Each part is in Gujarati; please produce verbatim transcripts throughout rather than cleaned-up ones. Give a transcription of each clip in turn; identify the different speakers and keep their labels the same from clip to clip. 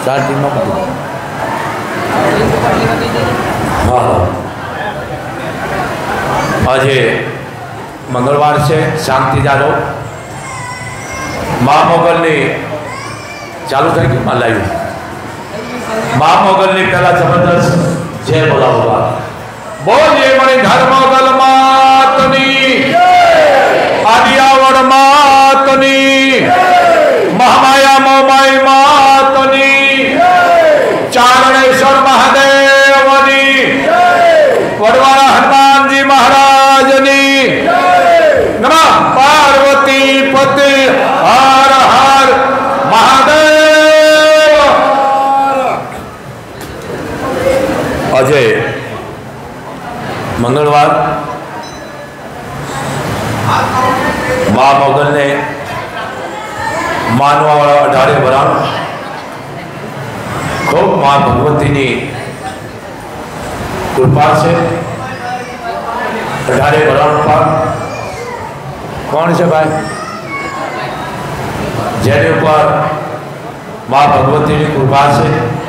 Speaker 1: ચાર દિનમાં બધું હા આજે મંગળવાર છે શાંતિ જાળો મા મોગલની ચાલુ થઈ ગયું માં લાવ્યું મા મોગલની પહેલા જબરદસ્ત જય બોલાવો બોલીએ મણી ધર્મ મોગલ માતની આદિયાવડ માતની મહામાયા મોમાઈ માતની ચારણેશ્વર મહાદેવની વડવાળા હનુમાનજી મહારાજની નમઃ પાર્વતી પતિ હર હર મહાદેવ। આજે મંગળવાર મા મોગલને માનવાવાળા અઢારે વરાણ ખૂબ મા ભગવતીની કૃપા છે। અઢારે વરાણ પર કોણ છે ભાઈ જેની ઉપર મા ભગવતીની કૃપા છે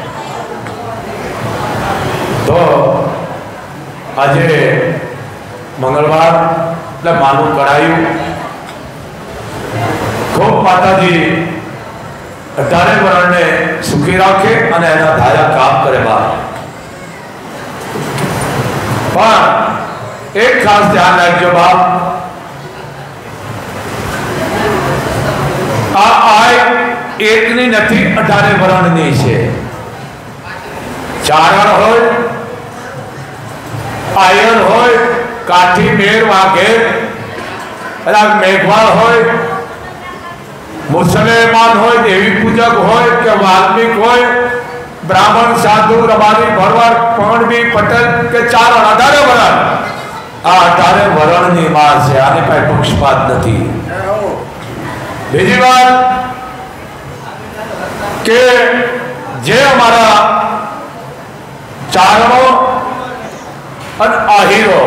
Speaker 1: તો આજે મંગળવાર એટલે માનું કરાયું ખૂબ માતાજી અઢારે વરણને સુખી રાખે અને એના ધાર્યા કામ કરે બા પણ એક ખાસ ધ્યાન રાખજો બાપ આ આય એકની નથી અઢારે વરણની છે। ચારણ હોય આયર હોય કાઠી મેર વાઘેર મેઘવાળ હોય મુસલમાન હોય દેવી પૂજક હોય કે વાલ્મિક હોય બ્રાહ્મણ સાધુ રબારી ભરવાડ પણબી પટેલ કે ચારણ અઢારે વરણ આ અઢારે વરણની માં છે આની પાસે પક્ષપાત નથી। બીજી વાત કે જે અમારા ચારણો અને આહીરો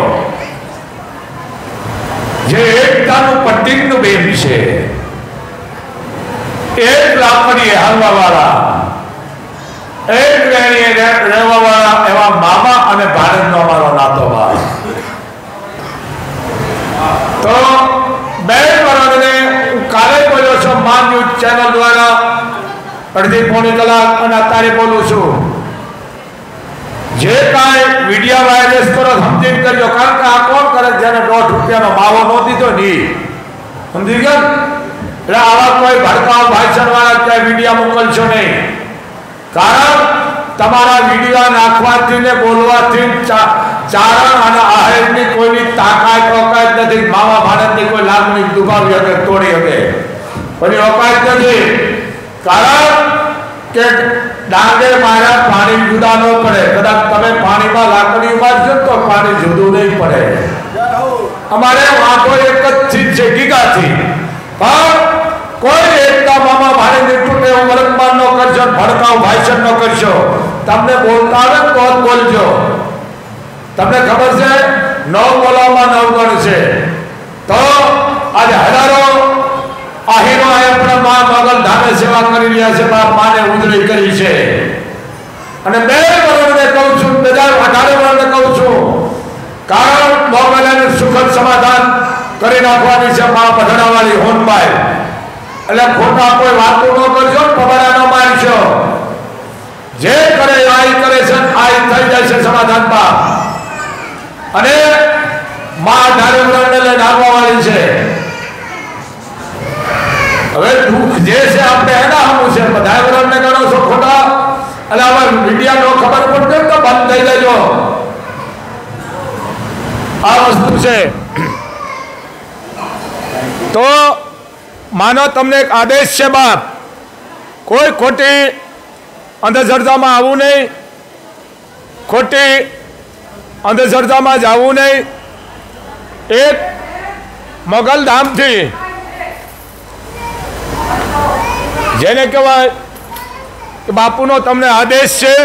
Speaker 1: જે એકતાનું પ્રતિજ્ઞ બેન છે એક લાકડી હાલવા વાળા એક રેણીએ રહેવા વાળા એવા મામા અને ભારતનો અમારો નાતો ભાઈ તો બે વરણને કાલે બોલ્યો છો માન ન્યૂઝ ચેનલ દ્વારા અડધી પોણી કલાક અને અત્યારે બોલું છું જે કાંઈ વિડીયો વાયરસ કરો સમજી કરજો કારણ કે આ કોણ કરે જેને દોઢ રૂપિયાનો માવો ન દીધો નહીં સમજી ગયા એટલે આવા કોઈ ભડકાવ ભાષણ વાળા ક્યાંય વિડીયો મોકલશો નહીં કારણ તમારા વિડીયો નાખવાથી ને બોલવાથી ચારણ અને આહેરની કોઈની તાકાત ઓકાત નથી મામા ભારતની કોઈ લાગણી દુભાવી શકે તોડી શકે કોઈ ઓકાત નથી કારણ કે ડાંગે માર્યા પાણી જુદા ન પડે કદાચ તમે પાણીમાં લાકડી ઉમારશો તો પાણી જુદું નહીં પડે અમારે વાંધો એક જ ચીજ છે ગીગાથી પણ કોઈ એકતા મામા ભાઈને તૂટે એવું વર્તમાન નો કરશો ભડકાવ ભાષણ નો કરશો તમને બોલતા આવે તો જ બોલજો તમને ખબર છે નવ બોલાવવામાં નવ ગણ છે તો આજે હજારો આહીરો આપણે મા મોગલ ધામે સેવા કરી રહ્યા છે બાપ માને ઉજળી કરી છે અને બે વરણને કહું છું બીજા અઢારે વરણને કહું છું કારણ મોગલને સુખદ સમાધાન કરી નાખવાની છે મા પધરાવાળી હોનબાઈ એટલે ખોટા કોઈ વાતો ન કરજો પબડા ન મારશો જે કરે આઈ કરે છે આઈ થઈ જાય છે સમાધાનમાં અને મા અઢારે વરણને લઈને આવવાવાળી છે હવે દુઃખ જે છે આપણે એના હમું છે બધા વરણને ગણો છો ખોટા એટલે હવે મીડિયા નો ખબર પડશે તો બંધ થઈ જજો આ વસ્તુ છે તો માનો તમને એક આદેશ છે બાપ કોઈ ખોટી અંધશ્રદ્ધામાં આવવું નહીં ખોટી અંધશ્રદ્ધામાં જવું નહીં એક મોગલધામથી જેને કહેવાય કે બાપુનો તમને આદેશ છે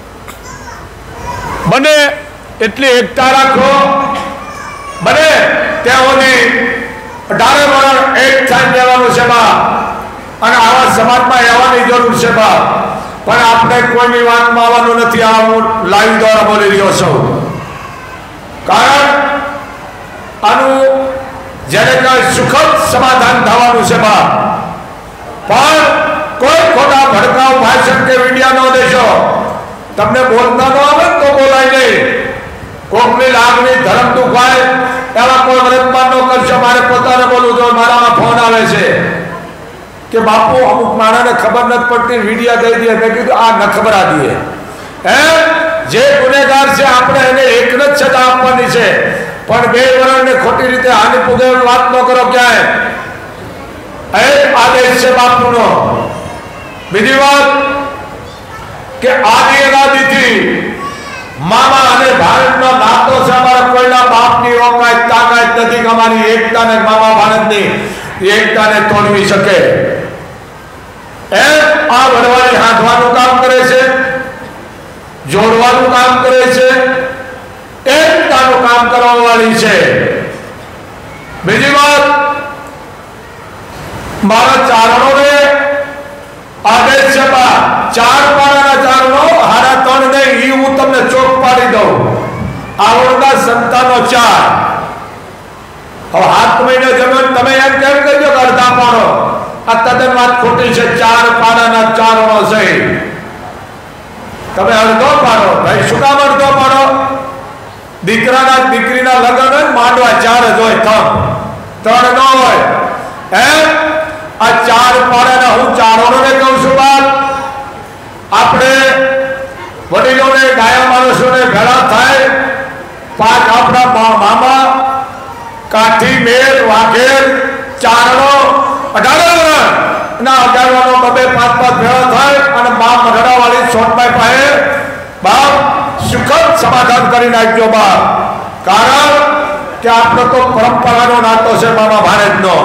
Speaker 1: બને એટલી એકતા રાખો બને તેઓની અઢારે વરણ એક થાય દેવાનું છે બા અને આવા સમાજમાં આવવાની જરૂર છે બા પણ આપણે કોઈની વાતમાં આવવાનું નથી. આ હું લાઈવ દ્વારા બોલી રહ્યો છું. કારણ આનું જેને કઈ સુખદ સમાધાન થવાનું છે બાપ, પણ કોઈ ખોટા ભડકાવ ભાષણ કે વિડિયા ન દેશો. તમને બોલતા ન આવે તો બોલાય નહીં. કોકની લાગણી ધર્મ દુખાય એવા કોઈ વર્તમાન ન કરશો. મારે પોતાને બોલવું જોઈએ. મારામાં ફોન આવે છે કે બાપુ અમુક માણસને ખબર નથી પડતી, વિડિયા દઈ દે. મેં કીધું આ ન ખબર આ દે હે જે ગુનેગાર છે આપણે એને એક જ સજા આપવાની છે, પણ બે વર્ષને ખોટી રીતે હાનિ પૂગે વાત ન કરો ક્યાંય. એ આદેશ છે બાપુનો. બીજી વાત કે આદિ અનાદિથી મામા અને ભારતનો નાતો છે. અમારા કોઈના બાપની ઓકાત તાકાત નથી કે અમારી એકતાને મામા ભારતની એકતાને તોડવી શકે. એ આ વડવાળી હાંધવાનું કામ કરે છે, જોડવાનું કામ કરે છે, એકતાનું કામ કરવા વાળી છે. બીજી વાત, મારા ચારણોને આદેશ છે ચાર પાડાના ચારણો હારા ત્રણ નહીં, એ હું તમને ચોક પાડી દઉં. આવડના સંતાનો ચાર. હવે હાથ મહિને જમીન તમે એમ કેમ કરજો કે અડધા પાડો? આ તદ્દન વાત ખોટી છે. ચાર પાડાના ચારણો છે. તમે અડધો પાડો ભાઈ. શું કામ અડધો પાડો? દીકરાના દીકરીના લગ્ન માંડવા ચાર જ હોય, થમ ત્રણ ન હોય. એમ આ ચાર પાડાના હું ચારણોને કહું છું બાપ, આપણે વડીલોને ગાયા માણસોને ભેળા થાય. પાંચ આપણા મામા કાઠી મેર વાઘેર ચારણો અઢાર ના અઢારવાનો બબે પાંચ પાંચ ભેળા થાય અને મા મઢડા વાળી સોનભાઈ પાસે બાપ સુખદ સમાધાન કરી નાખજો બાપ. કારણ કે આપણો તો પરંપરાનો નાતો છે મામા ભારતનો.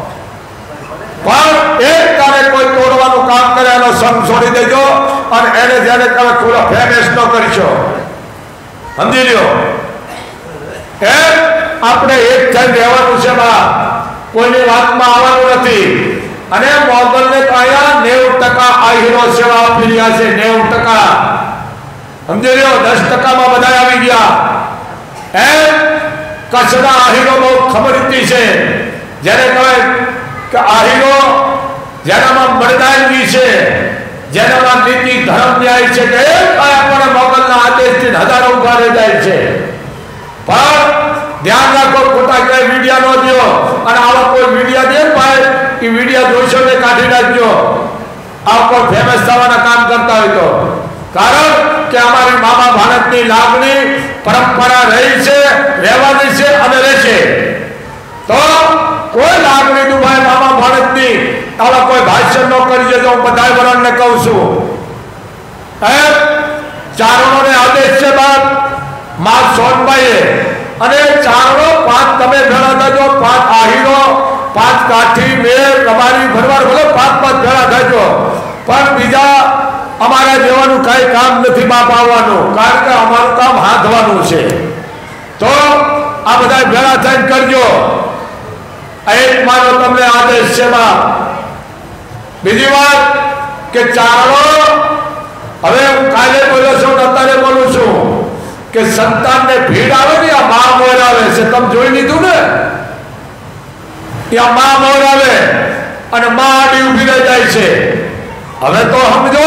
Speaker 1: પણ એક તારે કોઈ તોડવાનું કામ કરે એનો સંગ છોડી દેજો અને એને જેને તમે થોડો ફેમેસ ન કરશો. સમજી લ્યો. એ આપણે એક થઈને રહેવાનું છે બા, કોઈની વાતમાં આવવાનું નથી. અને મોગલને તો અહીંયા નેવું ટકા આહીરો સેવા આપી રહ્યા છે. નેવું ટકા સમજી લ્યો. દસ ટકામાં બધા આવી ગયા. એ કચ્છના આહીરો બહુ ખબરતી છે. જેને કહેવાય કે આહીરો જેનામાં મરદાનગી છે, જેનામાં નીતિ ધર્મ ન્યાય છે, કે આપણને મોગલના આદેશથી હજારો ઉભા રહી જાય છે. પણ ધ્યાન રાખો, ખોટા ક્યાંય મીડિયા ન દો. અને આવા કોઈ મીડિયા દે ભાઈ એ મીડિયા જોઈશો ને કાઢી નાખજો. આ કોઈ ફેમસ થવાના કામ કરતા હોય તો. કારણ કે અમારી મામા ભારતની લાગણી પરંપરા રહી છે, રહેવાની છે અને રહેશે. તો કોઈ લાગણી દુભાઈ મામા ભારતની આવા કોઈ ભાષણ ન કરી જજો. હું બધા વરણને કહું છું. હે ચારણોને આદેશ છે બાપ મા સોનભાઈએ, અને ચારણો પાંચ તમે ભેળા થજો. પાંચ આહીરો, પાંચ કાઠી મેર તમારી ભરવાર બોલો, પાંચ પાંચ ભેળા થજો. પણ બીજા અમારા જેવાનું કઈ કામ નથી બાપ આવવાનું. કારણ કે અમારું કામ હાથવાનું છે. તો આ બધા ભેળા થઈને કરજો. એક મારો તમને આદેશ છે બાપ. બીજી વાત કે ચારણો, હવે હું કાલે બોલ્યો છું, અત્યારે બોલું છું કે સંતાનને ભીડ આવે ને આ મા મોર આવે છે. તમે જોઈ લીધું ને? ત્યાં મા મોર આવે અને મા આડી ઉભી રહી જાય છે. હવે તો સમજો.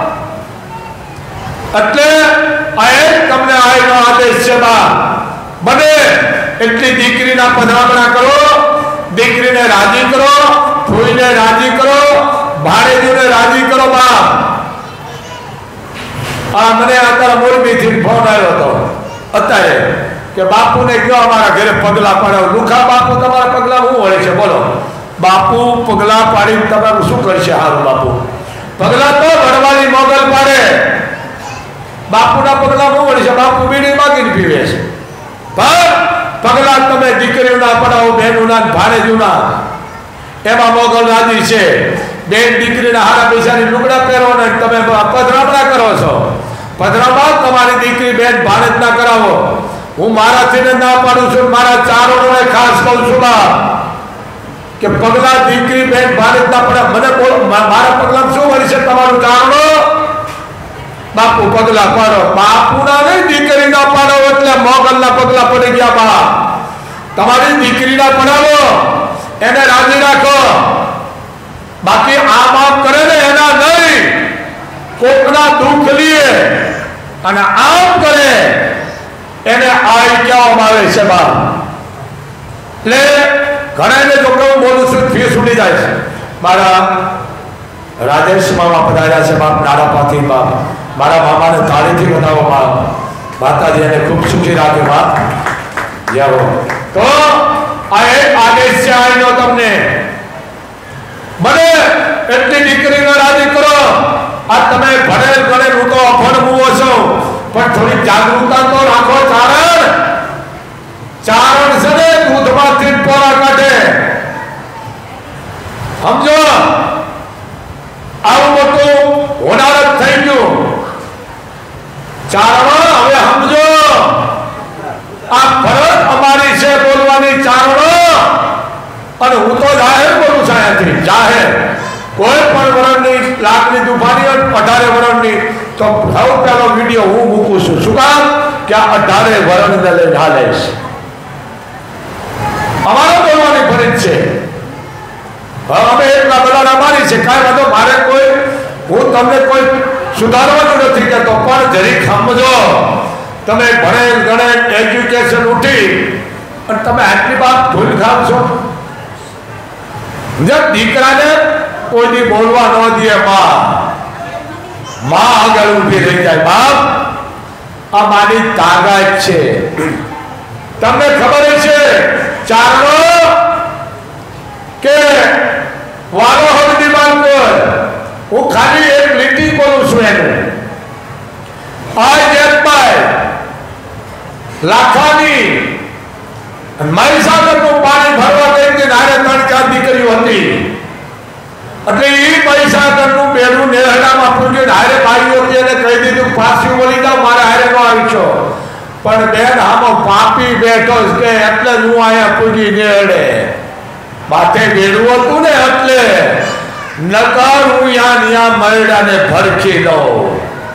Speaker 1: એટલે આ એક તમને આઈનો આદેશ છે બા, બને એટલી દીકરીના પધરામણા કરો, દીકરીને રાજી કરો, ફૂઈને રાજી કરો, ભાણેજીને રાજી કરો બા. આ મને અત્યારે મોરબીથી ફોન આવ્યો હતો અત્યારે કે બાપુને કયો અમારા ઘરે પગલા પાડો. લુખા બાપુ તમારા પગલા શું હોય છે બોલો? બાપુ પગલા પાડી તમારું શું કરશે? હારું બાપુ પગલા તો વડવાળી મોગલ પાડે. બાપુના પગલા શું હોય છે? બાપુ બીડી માગીને પીવે છે. પણ પગલા તમે દીકરીઓના પડાવો, બહેનોના, ભાણેજોના, એમાં મોગલ રાજી છે. બેન દીકરીના હારા પૈસાની લુગડા પહેરો ને તમે પધરામણા કરો છો. પધરામણા તમારી દીકરી બેન ભાણેજ ના કરાવો. હું મારાથી ના પાડું છું. મારા ચારણોને ખાસ કહું છું કે પગલા દીકરી બેન ભાણેજ ના પડે. મને બોલો મારા પગલા શું વળી છે? તમારું ચારણો બાપુ પગલા પાડો, બાપુના નહીં દીકરીના પાડો એટલે મોગલના પગલા પડી ગયા. બાપ તમારી દીકરીના પડાવો, એને રાજી રાખો. બાકી આમ આમ કરે ને એના નહીં, કોકના દુઃખ લીએ અને આમ કરે એને આઈ કહેવામાં આવે છે. બાપ એટલે ઘણા છોકરાઓ બોલું છું ફીસ ઉડી જાય છે. મારા રાજેશ મામા પધાર્યા છે. બાપ નાડાપાથી બાપ મારા મામાને તાળીથી બતાવો. બાપ માતાજી એને ખૂબ સુખી રાખે. બાપ જાઓ તો આ એક આદેશ છે આનો તમને. મને એટલી દીકરીને રાજી કરો. આ તમે ભણેલ ગણેલ હું તો અભણ મુવો છો, પણ થોડી જાગૃતતા તો રાખો. ચારણ ચારણ છે ને દૂધમાંથી પોરા કાઢે. સમજો આવું મોટું હોનારત થઈ ગયું. ચારણો હવે સમજો આ ફરજ અમારી છે બોલવાની. ચારણો અને હું તો જાહેર બોલું છું અહીંયાથી જાહેર. કોઈ પણ વરણની લાખની દુફાની અઢારે વરણની તો સૌ પહેલો વિડીયો હું મૂકું છું. શું કામ કે આ અઢારે વરણને લઈને હાલે છે. અમારે બોલવાની ફરજ છે. અમે એટલા બધા અમારી છે. કાંઈ વાંધો મારે કોઈ હું તમને કોઈ સુધારવાનું નથી કહેતો, પણ જરીક સમજો. તમે ભણેલ ગણેલ એજ્યુકેશન ઉઠી અને તમે આટલી વાત ભૂલ ખાવ છો. દીકરાને કોઈની બોલવા ન દે. માં માં આગળ ઉભી રહી જાય. બાપ આ મારી તાકાત છે. તમને ખબર છે ચારણો કે વાલો હળદી માલકોર હું ખાલી એક લીટી બોલું છું. એનું આ જેતભાઈ લાખાની મહીસાગરનું પાણી ભરવા ગઈ હતી. નારે ત્રણ ચાર દીકરીઓ હતી એટલે એ મહીસાગરનું બેડું નેહડામાં પૂછ્યું. હારે ભાઈઓ એને કહી દીધું પાછી બોલી જાવ, મારે હારે નો આવી છો. પણ બેન આમાં પાપી બેઠો કે એટલે હું અહીંયા પૂજી નેહડે માથે બેડું હતું ને એટલે નકર હું યા ન્યા મરડાને ભરખી દઉં.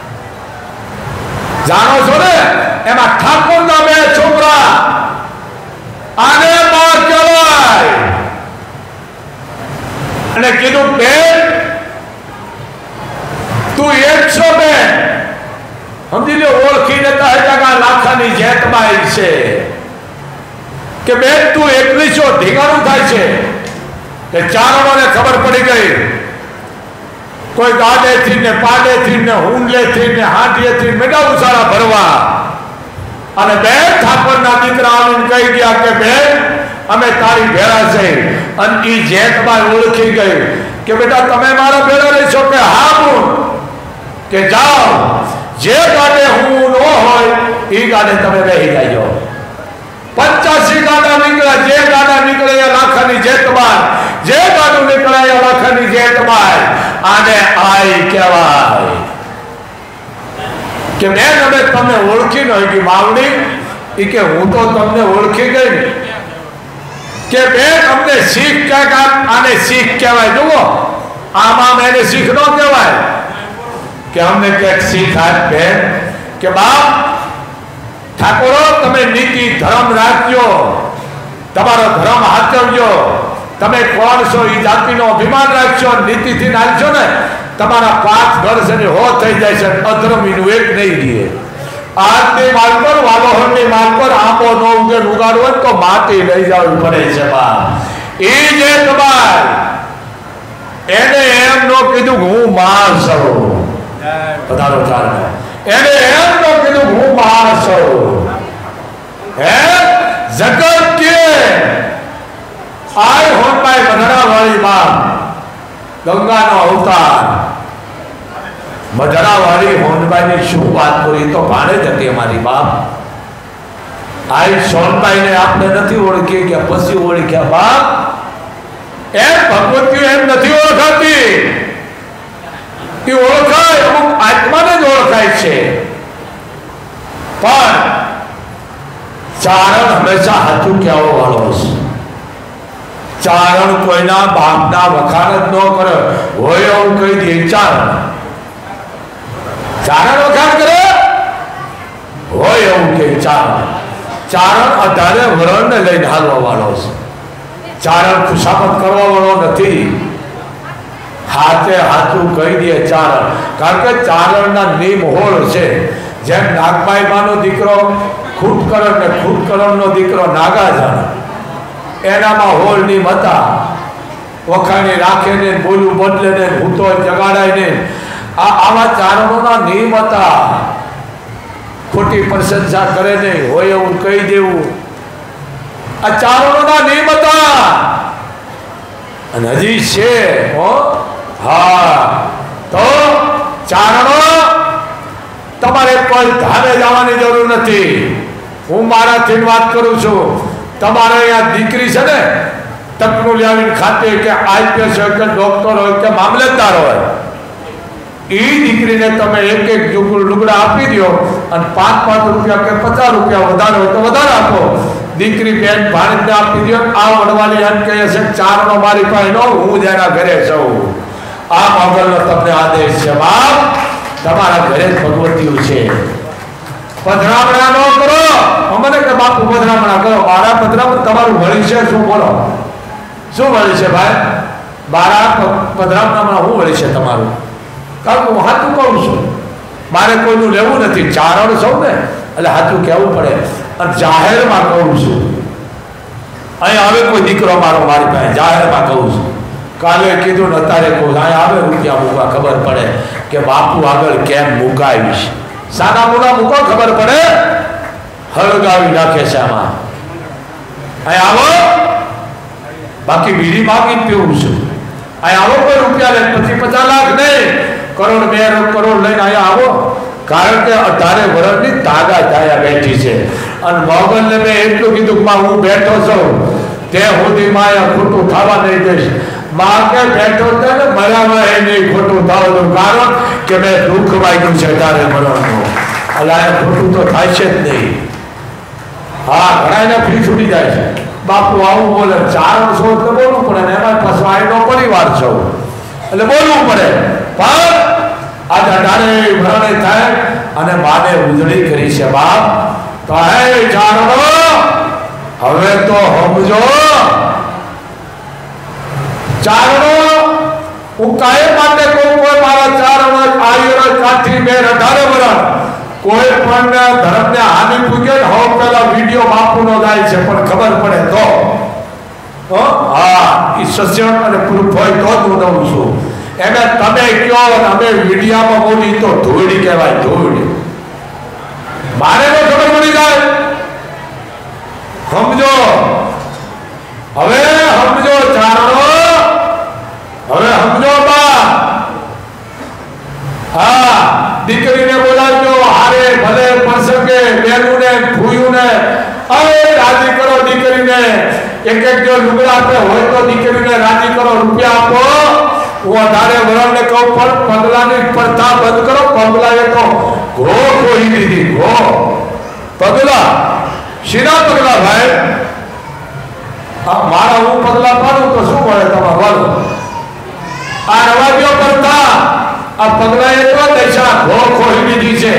Speaker 1: જાણો છો ને એમાં ઠાકોર ના બે છોકરા આને માં કહેવાય. અને કીધું બેન તું એકસો બેન સમજી લો ઓળખી લેતા હતા લાખાની જેતબાઈ છે કે બેન તું એકવીસો ઢીંગાણું થાય છે. કે ચારણોને ખબર પડી ગઈ. કોઈ ગાડેથી ને પાડેથી ને હુંડલેથી ને હાંડીએથી મેડા ઉસાળા ભરવા. અને બેન ઠાકોરના દીકરા આવીને કહી ગયા કે બેન અમે તારી ભેળા છે. અને ઈ જેતબાઈ ઓળખી ગઈ કે બેટા તમે મારા ભેળા રહેશો. કે હા હું કે જાઓ જે ગાડે હું ન હોય એ ગાડે તમે રહી જાજો. પચાસી ગાડા નીકળ્યા. જે ગાડા નીકળ્યા લાખાની જેતબાઈ, જે ગાડું નીકળ્યા લાખાની જેતબાઈ. આને આઈ કહેવાય. કે બેન અમે તમને ઓળખી ન ગઈ માવડી. એ કે હું તો તમને ઓળખી ગઈ. કે બેન અમને શીખ ક્યાંક આને શીખ કહેવાય. જુઓ આમાં એને શીખ ન કહેવાય. કે અમને ક્યાંક શીખ આપ બેન. કે બાપ ઠાકોરો તમે નીતિ ધર્મ રાખજો, તમારો ધર્મ હાચવજો. તમે કોણ છો એ જાતિનો અભિમાન રાખશો, નીતિથી નાખશો ને તમારા પાંચ વર્ષ અને હો થઈ જાય છે. અધર્મીનું એક નહીં રહે. આજની માલકોર વાલોહરની માલકોર આંબો નો ઉગે ઉગાડવો તો માટી લઈ જવી પડે છે. બા એ જે તમાર એને એમ નો કીધું હું માર છું. પધારો ચાલે એને એમ નો કીધું હું માર છું. હે જગત કે આય હોનભાઈ મધરા વાળી માં ગંગાનો અવતાર મધરા વાળી હોનભાઈ ની શું વાત કરી. તો ભાણે જ હતી અમારી બાપ. આય સોનભાઈ ને આપણે નથી ઓળખી કે પછી ઓળખ્યા બાપ. એમ ભગવતી એમ નથી ઓળખાતી. એ ઓળખાય અમુક આત્માને જ ઓળખાય છે. પણ ચારણ હંમેશા હાથું કહેવા વાળો છે. ચારણ કોઈના બાપના વખાણ જ ન કરે હોય એવું કહી દે ચારણ. ચારણ વખાણ કરે હોય એવું કે ચારણ ચારણ અઢારે વરણને લઈને હાલવા વાળો છે. ચારણ ખુશામત કરવા વાળો નથી. હાથે હાથું કહી દે ચારણ. કારણ કે ચારણના નિયમ હોળ છે. જેમ નાગબાઈ માનો દીકરો ખૂટકરણ ને ખૂટકરણનો દીકરો નાગાજણ, એનામાં હોળ નિયમ હતા. વખાણી રાખે ને બોલું બદલે ને ભૂતો જગાડાય ને આ આવા ચારણોના નિયમ હતા. ખોટી પ્રશંસા કરે નહીં, હોય એવું કહી દેવું, આ ચારણોના નિયમ હતા અને હજી છે. હો હા, તો ચારણો તમારે કોઈ ધામે જવાની જરૂર નથી. હું મારાથી વાત કરું છું. તમારે અહીંયા દીકરી છે ને, તકનું આવીને ખાતે કે આઈપીએસ હોય કે ડોક્ટર હોય કે મામલતદાર હોય, એ દીકરીને તમે એક એક લુગડા આપી દો અને પાંચ પાંચ રૂપિયા કે પચાસ રૂપિયા વધારે હોય તો વધારે આપો. દીકરી બેન ભાણીને આપી દો. આ વડવાલી એમ કહે છે ચારનો મારી પાસે નો, હું જેના ઘરે છું. આ મોગલનો તમને આદેશ છે. બાપ તમારા ઘરે જ ભગવતીઓ છે. પધરામણા ન કરો. મને કે બાપુ પધરામણા કરો. મારા પધરામણ તમારું વળી છે શું? બોલો શું વળી છે ભાઈ? મારા પધરામણામાં શું વળી છે તમારું? કારણ કે હું હાથું કહું છું, મારે કોઈનું લેવું નથી. ચારણ સૌ ને એટલે હાથું કહેવું પડે. અને જાહેરમાં કહું છું. અહીં આવે કોઈ દીકરો મારો મારી પાસે, જાહેરમાં કહું છું. કાલે કીધું ને અત્યારે કહું, અહીં આવે રૂપિયા મૂકવા ખબર પડે કે બાપુ આગળ કેમ મુકાવીશ. સાના મુના મૂકો ખબર પડે, હળગાવી નાખે છે આમાં. અહીં આવો, બાકી બીડી માગી પીવું છું. અહીં આવો કોઈ રૂપિયા લે, પછી પચાસ લાખ નહીં, કરોડ બે કરોડ લઈને અહીંયા આવો. કારણ કે અઢારે વર્ષની તાગા તાયા બેઠી છે. અને મોગલને મેં એટલું કીધું કે હું બેઠો છું તે સુધી માં ખોટું થવા નહીં દઈશ. માં કે બેઠો છે ને મરામાં એ નહીં ખોટું થવાનું. કારણ કે મેં દુઃખ વાગ્યું છે તારે મરવાનું. એટલે ખોટું તો થાય છે જ નહીં. હા, ઘણા એને ફી છૂટી જાય છે. બાપુ આવું બોલે, ચારણ છો એટલે બોલવું પડે ને. એમાં પાછો આઈનો પરિવાર છો એટલે બોલવું પડે. પણ આ અઢારે ભરણે થાય અને માને ઉજળી કરી છે બાપ. તો હે ચારણો, હવે તો સમજો. ચારણો હું કાયમ માટે કહું, કોઈ મારા ચારણ આયર કાઠી બેન અઢારે ભરણ કોઈ પણ ધર્મને હાનિ પૂગે હો પેલા વિડીયો બાપુનો જાય છે. પણ ખબર પડે તો હા, એ સત્સંગ અને પ્રૂફ હોય તો જ હું દઉં છું. એને તમે કહો અમે મીડિયામાં બોલી તો ધૂળી કહેવાય, ધૂળી. મારે તો ખબર પડી જાય. સમજો, હવે સમજો ચારણો, હવે સમજો બા. હા, દીકરીને બોલાવજો હારે, ભલે પ્રસંગે બેનુને ફૂયુને અરે રાજી કરો દીકરીને. એક એક જો લુગડા આપે હોય તો દીકરીને રાજી કરો, રૂપિયા આપો. હું અઢારે વરણને કહું પણ પગલાની પ્રથા બંધ કરો. પગલાએ તો ઘો ખોઈ દીધી, ઘો પગલા. શીના પગલા ભાઈ? મારા હું પગલા પાડું તો શું મળે તમારે? વાલો આ રવાજો પ્રથા, આ પગલાએ તો દશા ઘો ખોઈ દીધી છે.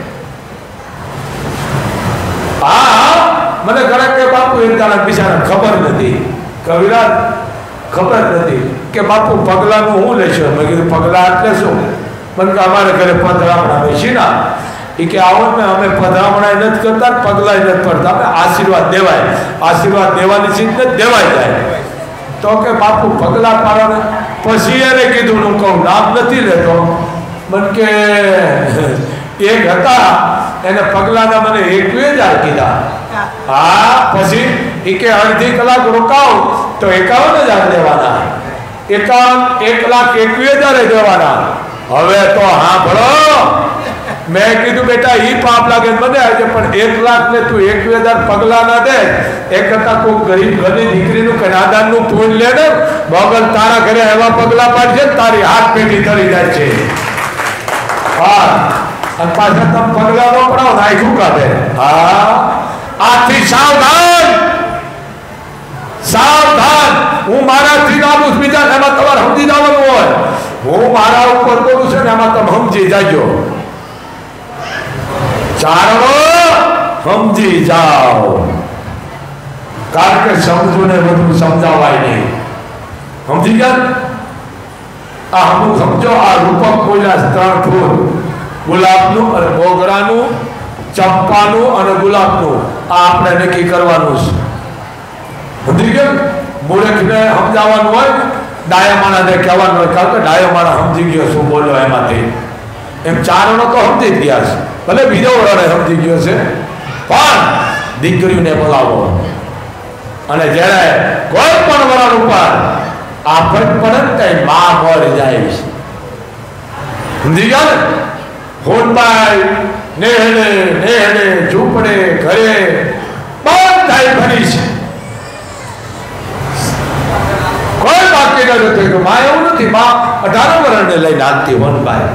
Speaker 1: હા, મને ઘણા કે બાપુ એક દાડા બિચારા ખબર નથી, કવિરાજ ખબર નથી કે બાપુ પગલાનું હું લેશો. મેં કીધું પગલા એટલે શું? મને કે અમારે ઘરે પધરામણા બેસી ના. એ કે આવો ને અમે પધરામણા નથી કરતા, પગલા નથી પડતા, અમે આશીર્વાદ દેવાય. આશીર્વાદ દેવાની ચીજ ને દેવાય જાય. તો કે બાપુ પગલા પાડો. પછી એને કીધું, હું કહું નામ નથી લેતો. મને કે એક હતા એને પગલાના મને એકવીસ હજાર કીધા. હા, પછી એ કે અડધી કલાક રોકાવ તો એકાવન હજાર દેવાના. એકાવન એક લાખ એકવીસ હજાર દેવાના. હવે તો હા ભળો, મેં કીધું બેટા ઈ પાપ લાગે મને આજે, પણ એક લાખ ને તું એકવીસ હજાર પગલા ના દે. એક કરતા કોઈ ગરીબ ઘરની દીકરીનું કનાદાનનું પૂન લે ને, મોગલ તારા ઘરે એવા પગલા પાડશે તારી હાથ પેટી તળી જાય છે. હા, અને પાછા તમે પગલા નો પડાવો નાખ્યું કાઢે. હા, આથી સાવધાન, સાવધાન. હું મારાથી નામું બીજા એમાં તમારે સમજી જવાનું હોય. હું મારા ઉપર બોલું છું ને એમાં તમે સમજી જાજો. ચારણો સમજી જાઓ, કારણ કે સમજો ને બધું સમજાવાય નહીં. સમજી ગયા? આ અમુક સમજો. આ રૂપક બોલ્યા ત્રણ ફૂલ, ગુલાબનું અને મોગરાનું, ચંપાનું અને ગુલાબનું. આ આપણે નક્કી કરવાનું છે. સમજી ગયો? મૂર્ખને સમજાવવાનું હોય, ડાયા માણસને કહેવાનું હોય, કારણ કે ડાયો માણસ સમજી ગયો શું બોલ્યો એમાંથી. એમ ચારણો તો સમજી જ ગયા છે, ભલે બીજો વરણે સમજી ગયો છે, પણ દીકરીને બોલાવો. અને જ્યારે કોઈ પણ વરણ ઉપર આફત પડે ને ત્યાં માં મળી જાય છે. સમજી ગયા ને? હોનબાઈ નેહડે નેહડે ઝૂંપડે ઘરે બધાય ભરી છે, કોઈ બાકી નથી. માં એવું નથી, માં અઢાર વરણને લઈને આવતી હોનબાઈ,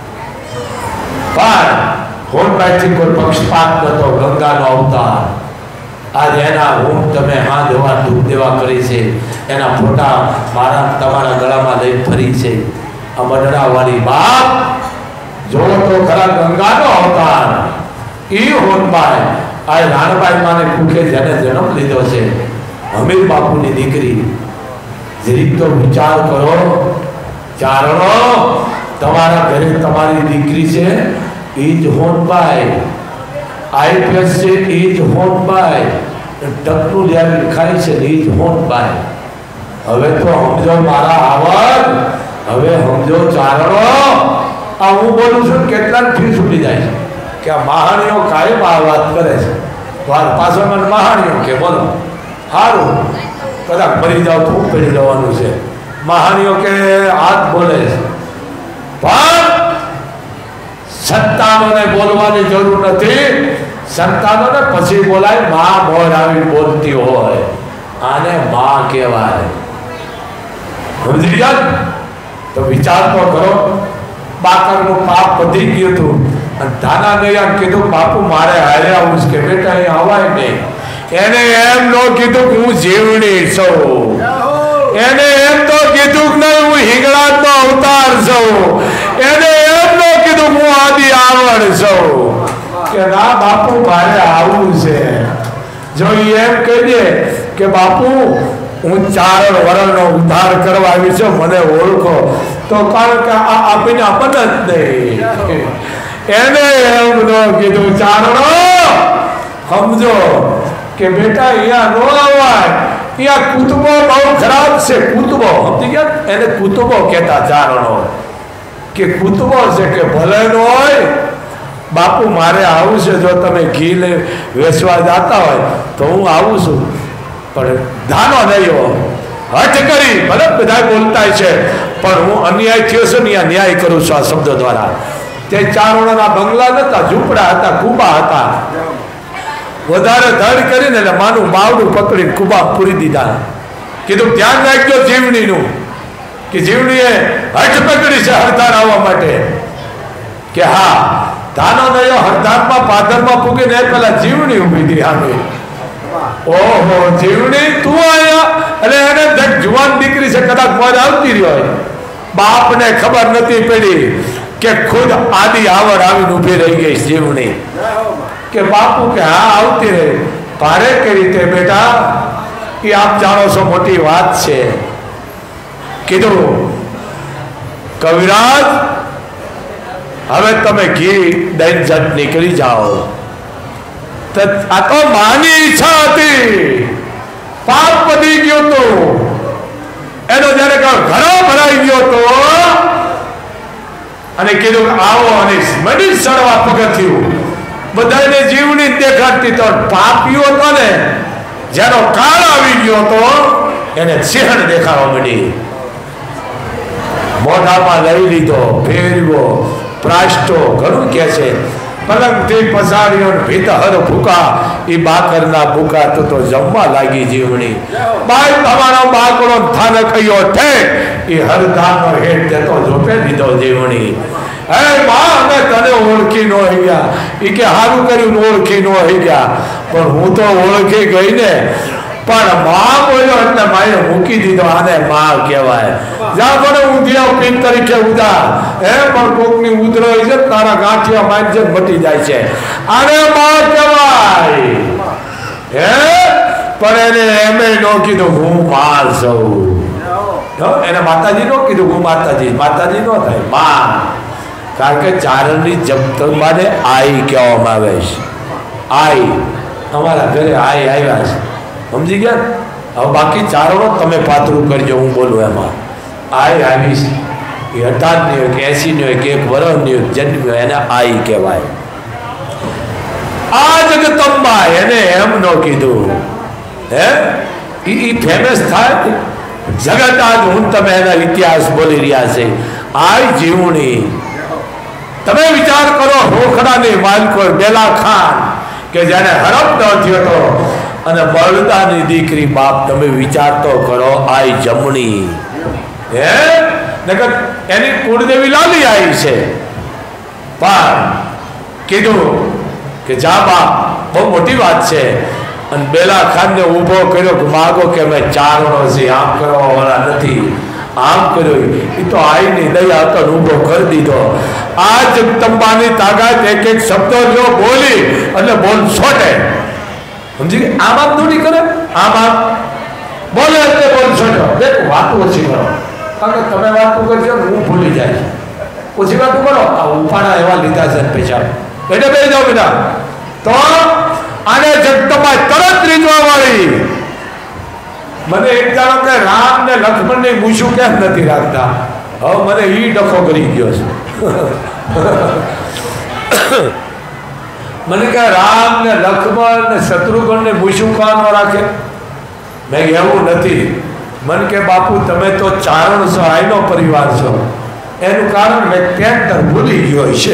Speaker 1: પણ હોનબાઈ થી કોઈ પક્ષપાત નતો. ગંગાનો અવતાર. આજે એના હું તમે હા દેવા ધૂપ દેવા કરી છે, એના ફોટા મારા તમારા ગળામાં લઈ ફરી છે. આ મઢડા વાળી બાપ જો તો ખરા ગંગાનો અવતાર. ઈ હોનબાઈ આ રાણબાઈ માને કુખે જેને જન્મ લીધો છે, હમીર બાપુની દીકરી. જરીક તો વિચાર કરો ચારણો, તમારા ઘરે તમારી દીકરી છે, ઈ જ હોનબાઈ. આઈપીએસ છે ઈ જ હોનબાઈ. ટકનું જ્યારે લખાય છે ઈ જ હોનબાઈ. હવે તો સમજો મારા આવડ, હવે સમજો ચારણો. આ હું બોલું છું કેટલાક ફી છૂટી જાય છે કે આ મહાણીઓ કાયમ આ વાત કરે છે. વાર પાછો મને મહાણીઓ કે બોલો સારું, કદાચ મરી જાવ તો પડી જવાનું છે. મહાણીઓ કે હાથ બોલે છે, પણ સંતાનોને બોલવાની જરૂર નથી. સંતાનોને પછી બોલાય. માં મોર આવી બોલતી હોય, આને માં કહેવાય. સમજી ગયા? તો વિચાર તો કરો. બાકરનું પાપ વધી ગયું હતું અને ધાના નૈયા કીધું બાપુ મારે હારે આવું છે કે બેટા અહીં આવાય નહીં. એને એમ નો કીધું કે હું જીવણી છું, એને એમ તો કીધું કે નહીં હું હિંગળાજનો અવતાર છું, એને એમ નો કીધું હું આદિ આવડ છું કે ના બાપુ મારે આવું છે. જો એમ કહી દે કે બાપુ હું ચારણ વરણનો ઉદ્ધાર કરવા આવી છું, મને ઓળખો, તો કારણ કે આ આપીને આપણ જ નહીં. એને એમ નો કીધું. ચારણો સમજો કે બેટા અહીંયા નો આવાય, અહીંયા કુતુબો બહુ ખરાબ છે. કુતુબો સમજી ગયા? એને કુતુબો કહેતા ચારણો, કે કુતુબો છે કે ભલે નો હોય. બાપુ મારે આવું છે, જો તમે ઘી લઈ વેચવા જતા હોય તો હું આવું છું, પણ ધાનો નહીં હઠ કરી. ભલે બધા બોલતા છે, પણ હું અન્યાય થયો છું ને ન્યાય કરું છું આ શબ્દો દ્વારા. તે ચારણોના બંગલા નતા, ઝૂંપડા હતા, કુબા હતા. વધારે ધડ કરીને એટલે માનું માવડું પકડીને કુબા પૂરી દીધા. કીધું ધ્યાન રાખજો જીવણીનું, કે જીવણીએ હઠ પકડી છે હરદાર આવવા માટે. કે હા ધાનો નયો હરદારમાં પાદરમાં પૂગીને પેલા જીવણી ઉભી હતી સામે. ઓહો જીવણી તું આયા? એટલે એને જુવાન દીકરી છે, કદાચ મોજ આવતી રહ્યો હોય. બાપને ખબર નથી પડી કે ખુદ આદિ આવડ આવીને ઉભી રહી ગઈ જીવણી. કે બાપુ કે હા આવતી રહે. ભારે કઈ રીતે બેટા? એ આપ જાણો છો મોટી વાત છે. કીધું કવિરાજ હવે તમે ઘી દઈને જટ નીકળી જાઓ. આ તો માની ઈચ્છા હતી, પાપ વધી ગયો તો એનો જયારે ઘણો ભરાઈ ગયો તો અને કીધું આવો અને મડી સડવા પગથિયું. બધાને જીવની દેખાડતી તો પાપીઓ હતો ને જેનો કાળ આવી ગયો તો એને સિંહણ દેખાવા મળી. મોઢામાં લઈ લીધો, ફેરવો, પ્રાષ્ટો ઘણું કે છે. પલંગથી પસાડ્યો ભીતર ભૂકા, એ બાકરના ભૂકા તો તો જમવા લાગી જીવણી. બાઈ તમારો બાકડો થાને કયો ઠે એ હરદાનો હેઠ જતો જોપે દીધો જીવણી. હે બા અમે તને ઓળખી ન હઈ ગયા. એ કે સારું કર્યું ઓળખી ન હઈ ગયા, પણ હું તો ઓળખી ગઈ ને. પણ માં બોલ્યો એટલે માએ મૂકી દીધો. આને માં કહેવાય. જ્યાં પણ ઊંધિયા પીન તરીકે ઉદા હે પણ કોકની ઉધરો છે તારા ગાંઠિયા માંજે મટી જાય છે. આને માં કહેવાય. હે પણ એને એમે નો કીધું હું માં છું. એને માતાજી નો કીધું હું માતાજી. માતાજી નો થાય માં. કારણ કે ચારણની જગતમાને આઈ કહેવામાં આવે છે. આઈ અમારા ઘરે આઈ આવ્યા છે. સમજી ગયા? હવે બાકી ચારણો તમે પાતળું કરજો. હું બોલું એમાં આઈ આવીશ. એ અઢાર ની હોય કે એસી ની હોય કે એક વર્ષની હોય જન્મ હોય એને આઈ કહેવાય. આ જગતંબા એને એમ નો કીધું. હે ઈ ફેમસ થાય જગત. આજ હું તમે એના ઇતિહાસ બોલી રહ્યા છે. આઈ જીવણી તમે વિચાર કરો. હોખડાની માલકો બેલા ખાન કે જેને હરપ ન થયો હતો અને બળદાની દીકરી બાપ તમે વિચાર તો કરો. આઈ જમણી હે નકર એની કુળદેવી લાલી આવી છે. પણ કીધું કે જા બાપ બહુ મોટી વાત છે. અને બેલા ખાન ને ઉભો કર્યો કે માગો કે અમે ચારણો છે આમ કરવા વાળા નથી. આમ કર્યું એ તો આઈની દયા હતો ઉભો કરી દીધો. આ જગદંબાની તાકાત એક એક શબ્દ જો બોલી એટલે બોલ છોટે. સમજી ગયા? આમ આમ થોડી કરે. આમ આમ બોલે એટલે બોલ છોટો. દેખ વાતો ઓછી કરો. કારણ કે તમે વાતો કરજો હું ભૂલી જાય. ઓછી વાતો કરો. આ ઉપાડા એવા લીધા છે પૈસા એટલે બે જાઓ બેટા. તો આને જગદંબા તરત રીઝવા વાળી. મને એક જાણો કે રામ ને લક્ષ્મણ ની મૂછું કેમ નથી રાખતા. હવે મને ઈ ડખો કરી ગયો છે. મને કે રામ ને લક્ષ્મણ ને શત્રુઘ્ન ને મૂછું કામ રાખે. મેં એવું નથી. મને કે બાપુ તમે તો ચારણ છો આઈનો પરિવાર છો. એનું કારણ મેં કેન્ટર ભૂલી ગયો છે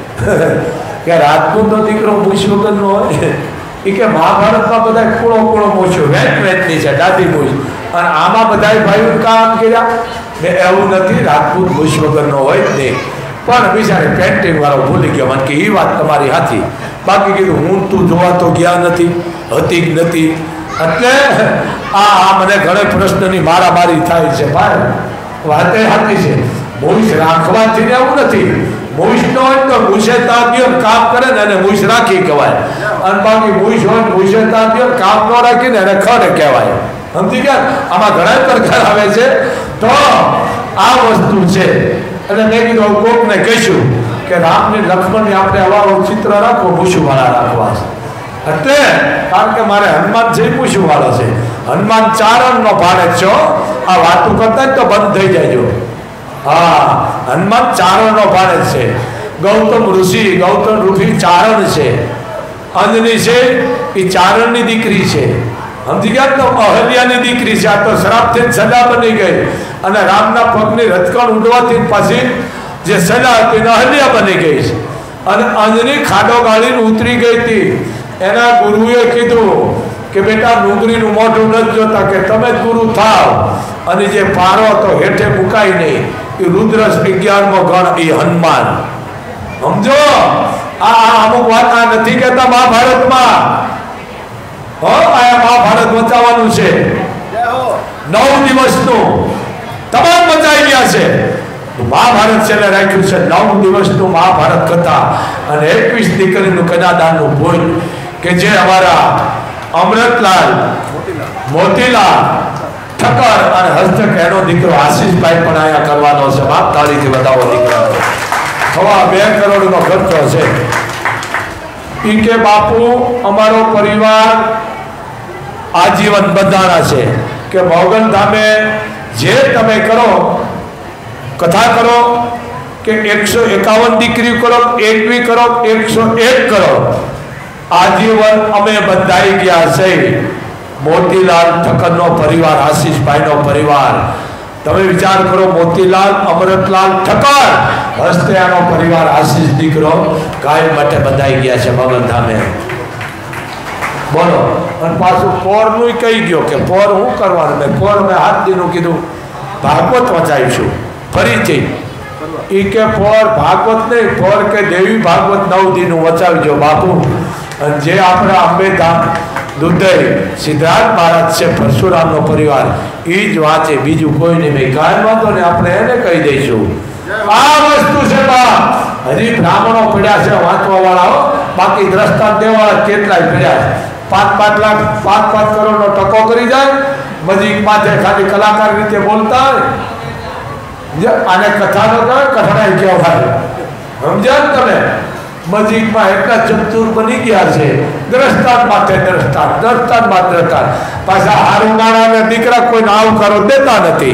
Speaker 1: કે રાજપૂત નો દીકરો મૂછું નો હોય. એ કે મહાભારતમાં બધા કુળો કુળો મૂછો વેચ વેચની છે દાદી મૂછ. અને આમાં બધા ભાઈઓ કામ કર્યા ને એવું નથી. રાજપૂત મૂછ વગરનો હોય જ નહીં. પણ બિચારે પેન્ટિંગ વાળો ભૂલી ગયો. મને કે એ વાત તમારી હાથી. બાકી કીધું હું તું જોવા તો ગયા નથી હતી જ નથી. એટલે આ આ મને ઘણા પ્રશ્નની મારામારી થાય છે. ભાઈ વાતે હાથી છે. મૂછ રાખવાથી એવું નથી. મૂછ નો હોય તો મૂછે તાપ્યો કામ કરે ને એને મૂછ રાખી કહેવાય. અને બાકી મૂછ હોય મૂછે તાપ્યો કામ ન રાખીને એને ખડ કહેવાય. સમજી ગયા? આમાં ઘણા પ્રકાર આવે છે. તો આ વસ્તુ છે. અને મેં કીધું કોકને કહીશું કે રામની લક્ષ્મણની આપણે હવાળો ચિત્ર રાખો મૂછું વાળા રાખવા છે. એટલે કારણ કે મારે હનુમાન છે મૂછું વાળો છે. હનુમાન ચારણ નો ભાડે છો. આ વાતું કરતા જ તો બંધ થઈ જાય. હા હનુમાન ચારણ નો ભાડે છે. ગૌતમ ઋષિ ગૌતમ ઋષિ ચારણ છે. અંજની છે એ ચારણ ની દીકરી છે. સમજી ગયા? તો અહલ્યાની દીકરી છે. આ તો શ્રાપથી સજા બની ગઈ. અને રામના પગની રથકણ ઉડવાથી પાછી જે સજા હતી અહલ્યા બની ગઈ છે. અને અંજની ખાડો ગાળીને ઉતરી ગઈ હતી. એના ગુરુએ કીધું કે બેટા ડુંગળીનું મોઢું નથી જોતા કે તમે જ ગુરુ થાવ. અને જે પારો તો હેઠે મુકાય નહીં. એ રુદ્રસ અગિયારમો ગણ એ હનુમાન. સમજો? આ અમુક વાત આ નથી કહેતા મહાભારતમાં. હો આ મહાભારત બચાવવાનું છે. નવ દિવસનું તમામ બચાવી ગયા છે. મહાભારત છેલ્લે રાખ્યું છે નવ દિવસનું મહાભારત કથા. અને એકવીસ દીકરીનું કન્યાદાનનું ભોજ કે જે અમારા અમૃતલાલ મોતીલાલ ઠક્કર અને હસ્તક એનો દીકરો આશીષભાઈ પણ અહીંયા કરવાનો છે. બાપ તાળીથી બતાવો દીકરા. સવા બે કરોડ નો ખર્ચો છે. ઈ કે બાપુ અમારો પરિવાર આજીવન બંધાણા છે કે મોગલ ધામે જે તમે કરો કથા કરો કે એકસો એકાવન દીકરી કરો એકવી કરો એકસો એક કરો આજીવન અમે બંધાઈ ગયા છે. મોતીલાલ ઠક્કર નો પરિવાર આશીષભાઈ નો પરિવાર તમે વિચાર કરો. મોતીલાલ અમૃતલાલ ઠક્કર હસ્તયાનો પરિવાર આશીષ દીકરો કાયમ માટે બંધાઈ ગયા છે મોગલ ધામે. બોલો. અને પાછું પોરનું કહી ગયો કે પોર હું કરવાનું. મેં પોર મેં હાથ દીનું કીધું ભાગવત વચાવીશું ફરીથી. એ કે પોર ભાગવત નહીં પોર કે દેવી ભાગવત નવ દીનું વચાવજો બાપુ. અને જે આપણા અંબેધામ દુધઈ સિદ્ધાર્થ મહારાજ છે પરશુરામનો પરિવાર એ જ વાંચે, બીજું કોઈ નહીં. ભાઈ કાંઈ વાંધો ને આપણે એને કહી દઈશું. આ વસ્તુ છે બાપ. હજી બ્રાહ્મણો પડ્યા છે વાંચવા વાળાઓ, બાકી દ્રષ્ટાંત દેવાળા કેટલાય પડ્યા છે. પાંચ પાંચ લાખ પાંચ પાંચ કરોડ નો ટકો કરી જાય, મજીક માથે ખાલી કલાકાર રીતે બોલતા હોય. આને કથાનો કથાના કહેવાય, સમજ્યા તમે? મજીકમાં એટલા ચતુર બની ગયા છે. દ્રષ્ટાંત માથે દ્રષ્ટાંત, દ્રષ્ટાંત માથે દ્રષ્ટાંત. પાછા હારું નાણા દીકરા કોઈને આવકારો દેતા નથી.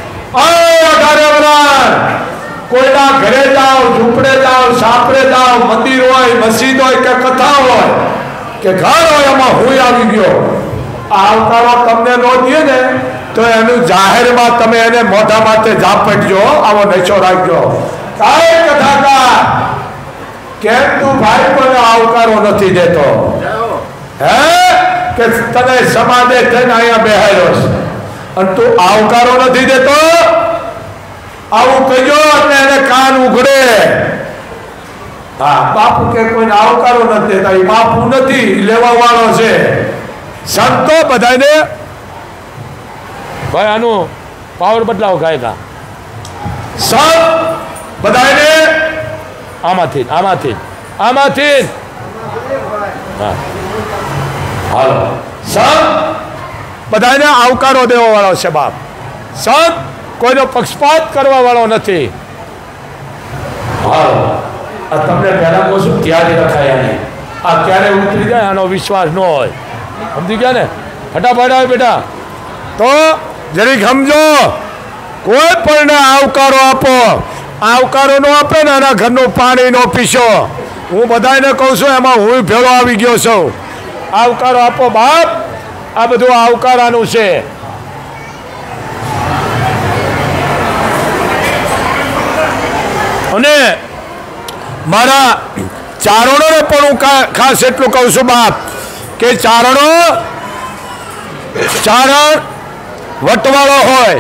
Speaker 1: કોઈના ઘરે જાઓ, ઝૂંપડે જાઓ, સાપડે જાઓ, મંદિર હોય, મસ્જિદ હોય કે કથા હોય કે ઘર હોય, એમાં હું આવી ગયો આવકારો તમને ન દે ને તો એનું જાહેરમાં તમે એને મોઢા માથે ઝાપટજો, આવો નશો રાખજો. કાંઈ કથાકાર કેમ તું ભાઈ મને આવકારો નથી દેતો? હે કે તને સમાજે થઈને અહીંયા બેહાડ્યો છે અને તું આવકારો નથી દેતો? આવું કહેજો અને એને કાન ઉઘડે. હા, બાપુ કે કોઈને આવકારો નથી દેતા, એ બાપુ નથી, લેવા વાળો છે. સંતો બધાને ભાઈ આનું પાવર બદલાવ ગાયકા સબ બધાને આમાંથી આમાંથી આમાંથી હા હાલો સબ બધાને આવકારો દેવા વાળો છે બાપ. સબ કોઈનો પક્ષપાત કરવા વાળો નથી. હાલો આ તમને પહેલા કહું છું ત્યારે રખાયા નહીં. આ ક્યારે ઉતરી જાય આનો વિશ્વાસ ન હોય. સમજી ગયા ને? ફટાફટ આવે બેટા. તો જરીક સમજો, કોઈ પણ આવકારો આપો. આવકારો નો આપે ને એના ઘરનું પાણી નો પીશો. હું બધાને કહું છું, એમાં હું ભેળો આવી ગયો છું. આવકારો આપો બાપ. આ બધું આવકારાનું છે. અને મારા ચારણોને પણ હું ખાસ એટલું કહું છું બાપ કે ચારણો ચારણ વટવાળો હોય,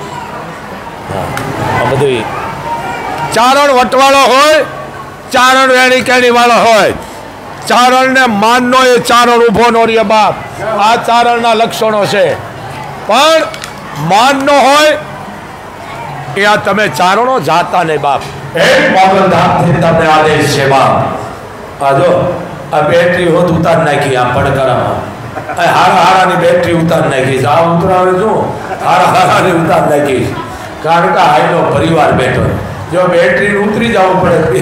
Speaker 1: બધું ચારણ વટવાળો હોય, ચારણ વેણી કેણી વાળો હોય. ચારણને માનનો એ ચારણ ઊભો નો રહે બાપ. આ ચારણના લક્ષણો છે. પણ માનનો હોય એ આ તમે ચારણો જાતા નહીં બાપ. એક મોગલધામથી તમને આદેશ છે બાપ. આ જો આ બેટરી હોત ઉતાર નાખી આ પડકારામાં. હારા હારાની બેટરી ઉતાર નાખી. આ ઉતરાવે શું હારા હારાની ઉતાર નાખી. કારણ કે હાઈનો પરિવાર બેઠો. જો બેટરી ઉતરી જવું પડે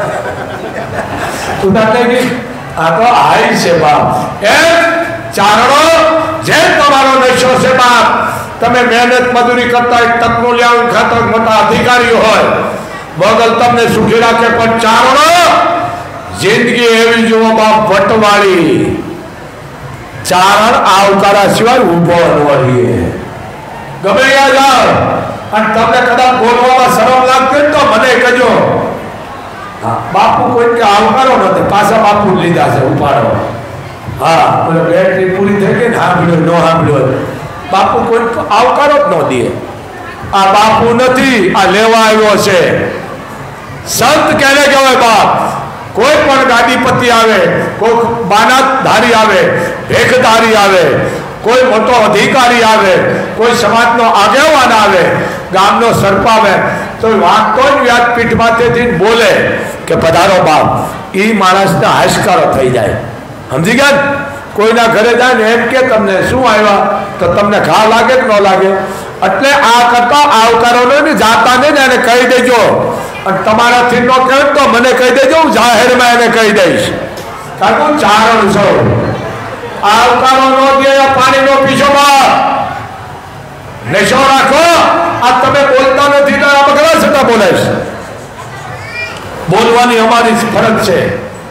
Speaker 1: ઉતાર નાખી. આ તો હાઈ છે બાપ. એમ ચારણો જે તમારો નશો છે બાપ. તમે મહેનત મજૂરી કરતા એક તકનો લેવું ખાતા મોટા અધિકારીઓ હોય, બગલ તમને સુખી રાખે. પણ ચારણો જિંદગી એવી જુઓ બાપ વટવાળી. ચારણ આવકારા સિવાય ઉભો ન રહીએ. ગમે ત્યાં જાઓ અને તમને કદાચ બોલવામાં શરમ લાગતી તો મને કહેજો. બાપુ કોઈ કે આવકારો નથી, પાછા બાપુ લીધા છે ઉપાડો. હા બોલે બેટરી પૂરી થઈ ગઈ ને સાંભળ્યો ન સાંભળ્યો. બાપુ કોઈ આવકારો જ ન દે. આ બાપુ નથી, આ લેવા આવ્યો છે. સંત કેને કહેવાય બાપ? કોઈ પણ ગાદીપતિ આવે, કોઈ બાનાધારી આવે, ભેખધારી આવે, કોઈ મોટો અધિકારી આવે, કોઈ સમાજનો આગેવાન આવે, ગામનો સરપ આવે તો વાંચતો જ વ્યાસપીઠમાંથી બોલે કે પધારો બાપ. એ માણસને હાશકારો થઈ જાય. સમજી ગયા? કોઈના ઘરે જાય ને એમ કે તમને શું આવ્યા તો તમને ઘા લાગે કે ન લાગે? એટલે આ કરતા આવકારો ને જાતા ને એને કહી દેજો. અને તમારાથી ન કહે તો મને કહી દેજો, હું જાહેરમાં એને કહી દઈશ. કારણ કે ચારણ છો. આવકારો નો દે, પાણી નો પીછો બાપ. નશો રાખો. આ તમે બોલતા નથી તો આ બગડા છતાં બોલે છે. બોલવાની અમારી ફરજ છે.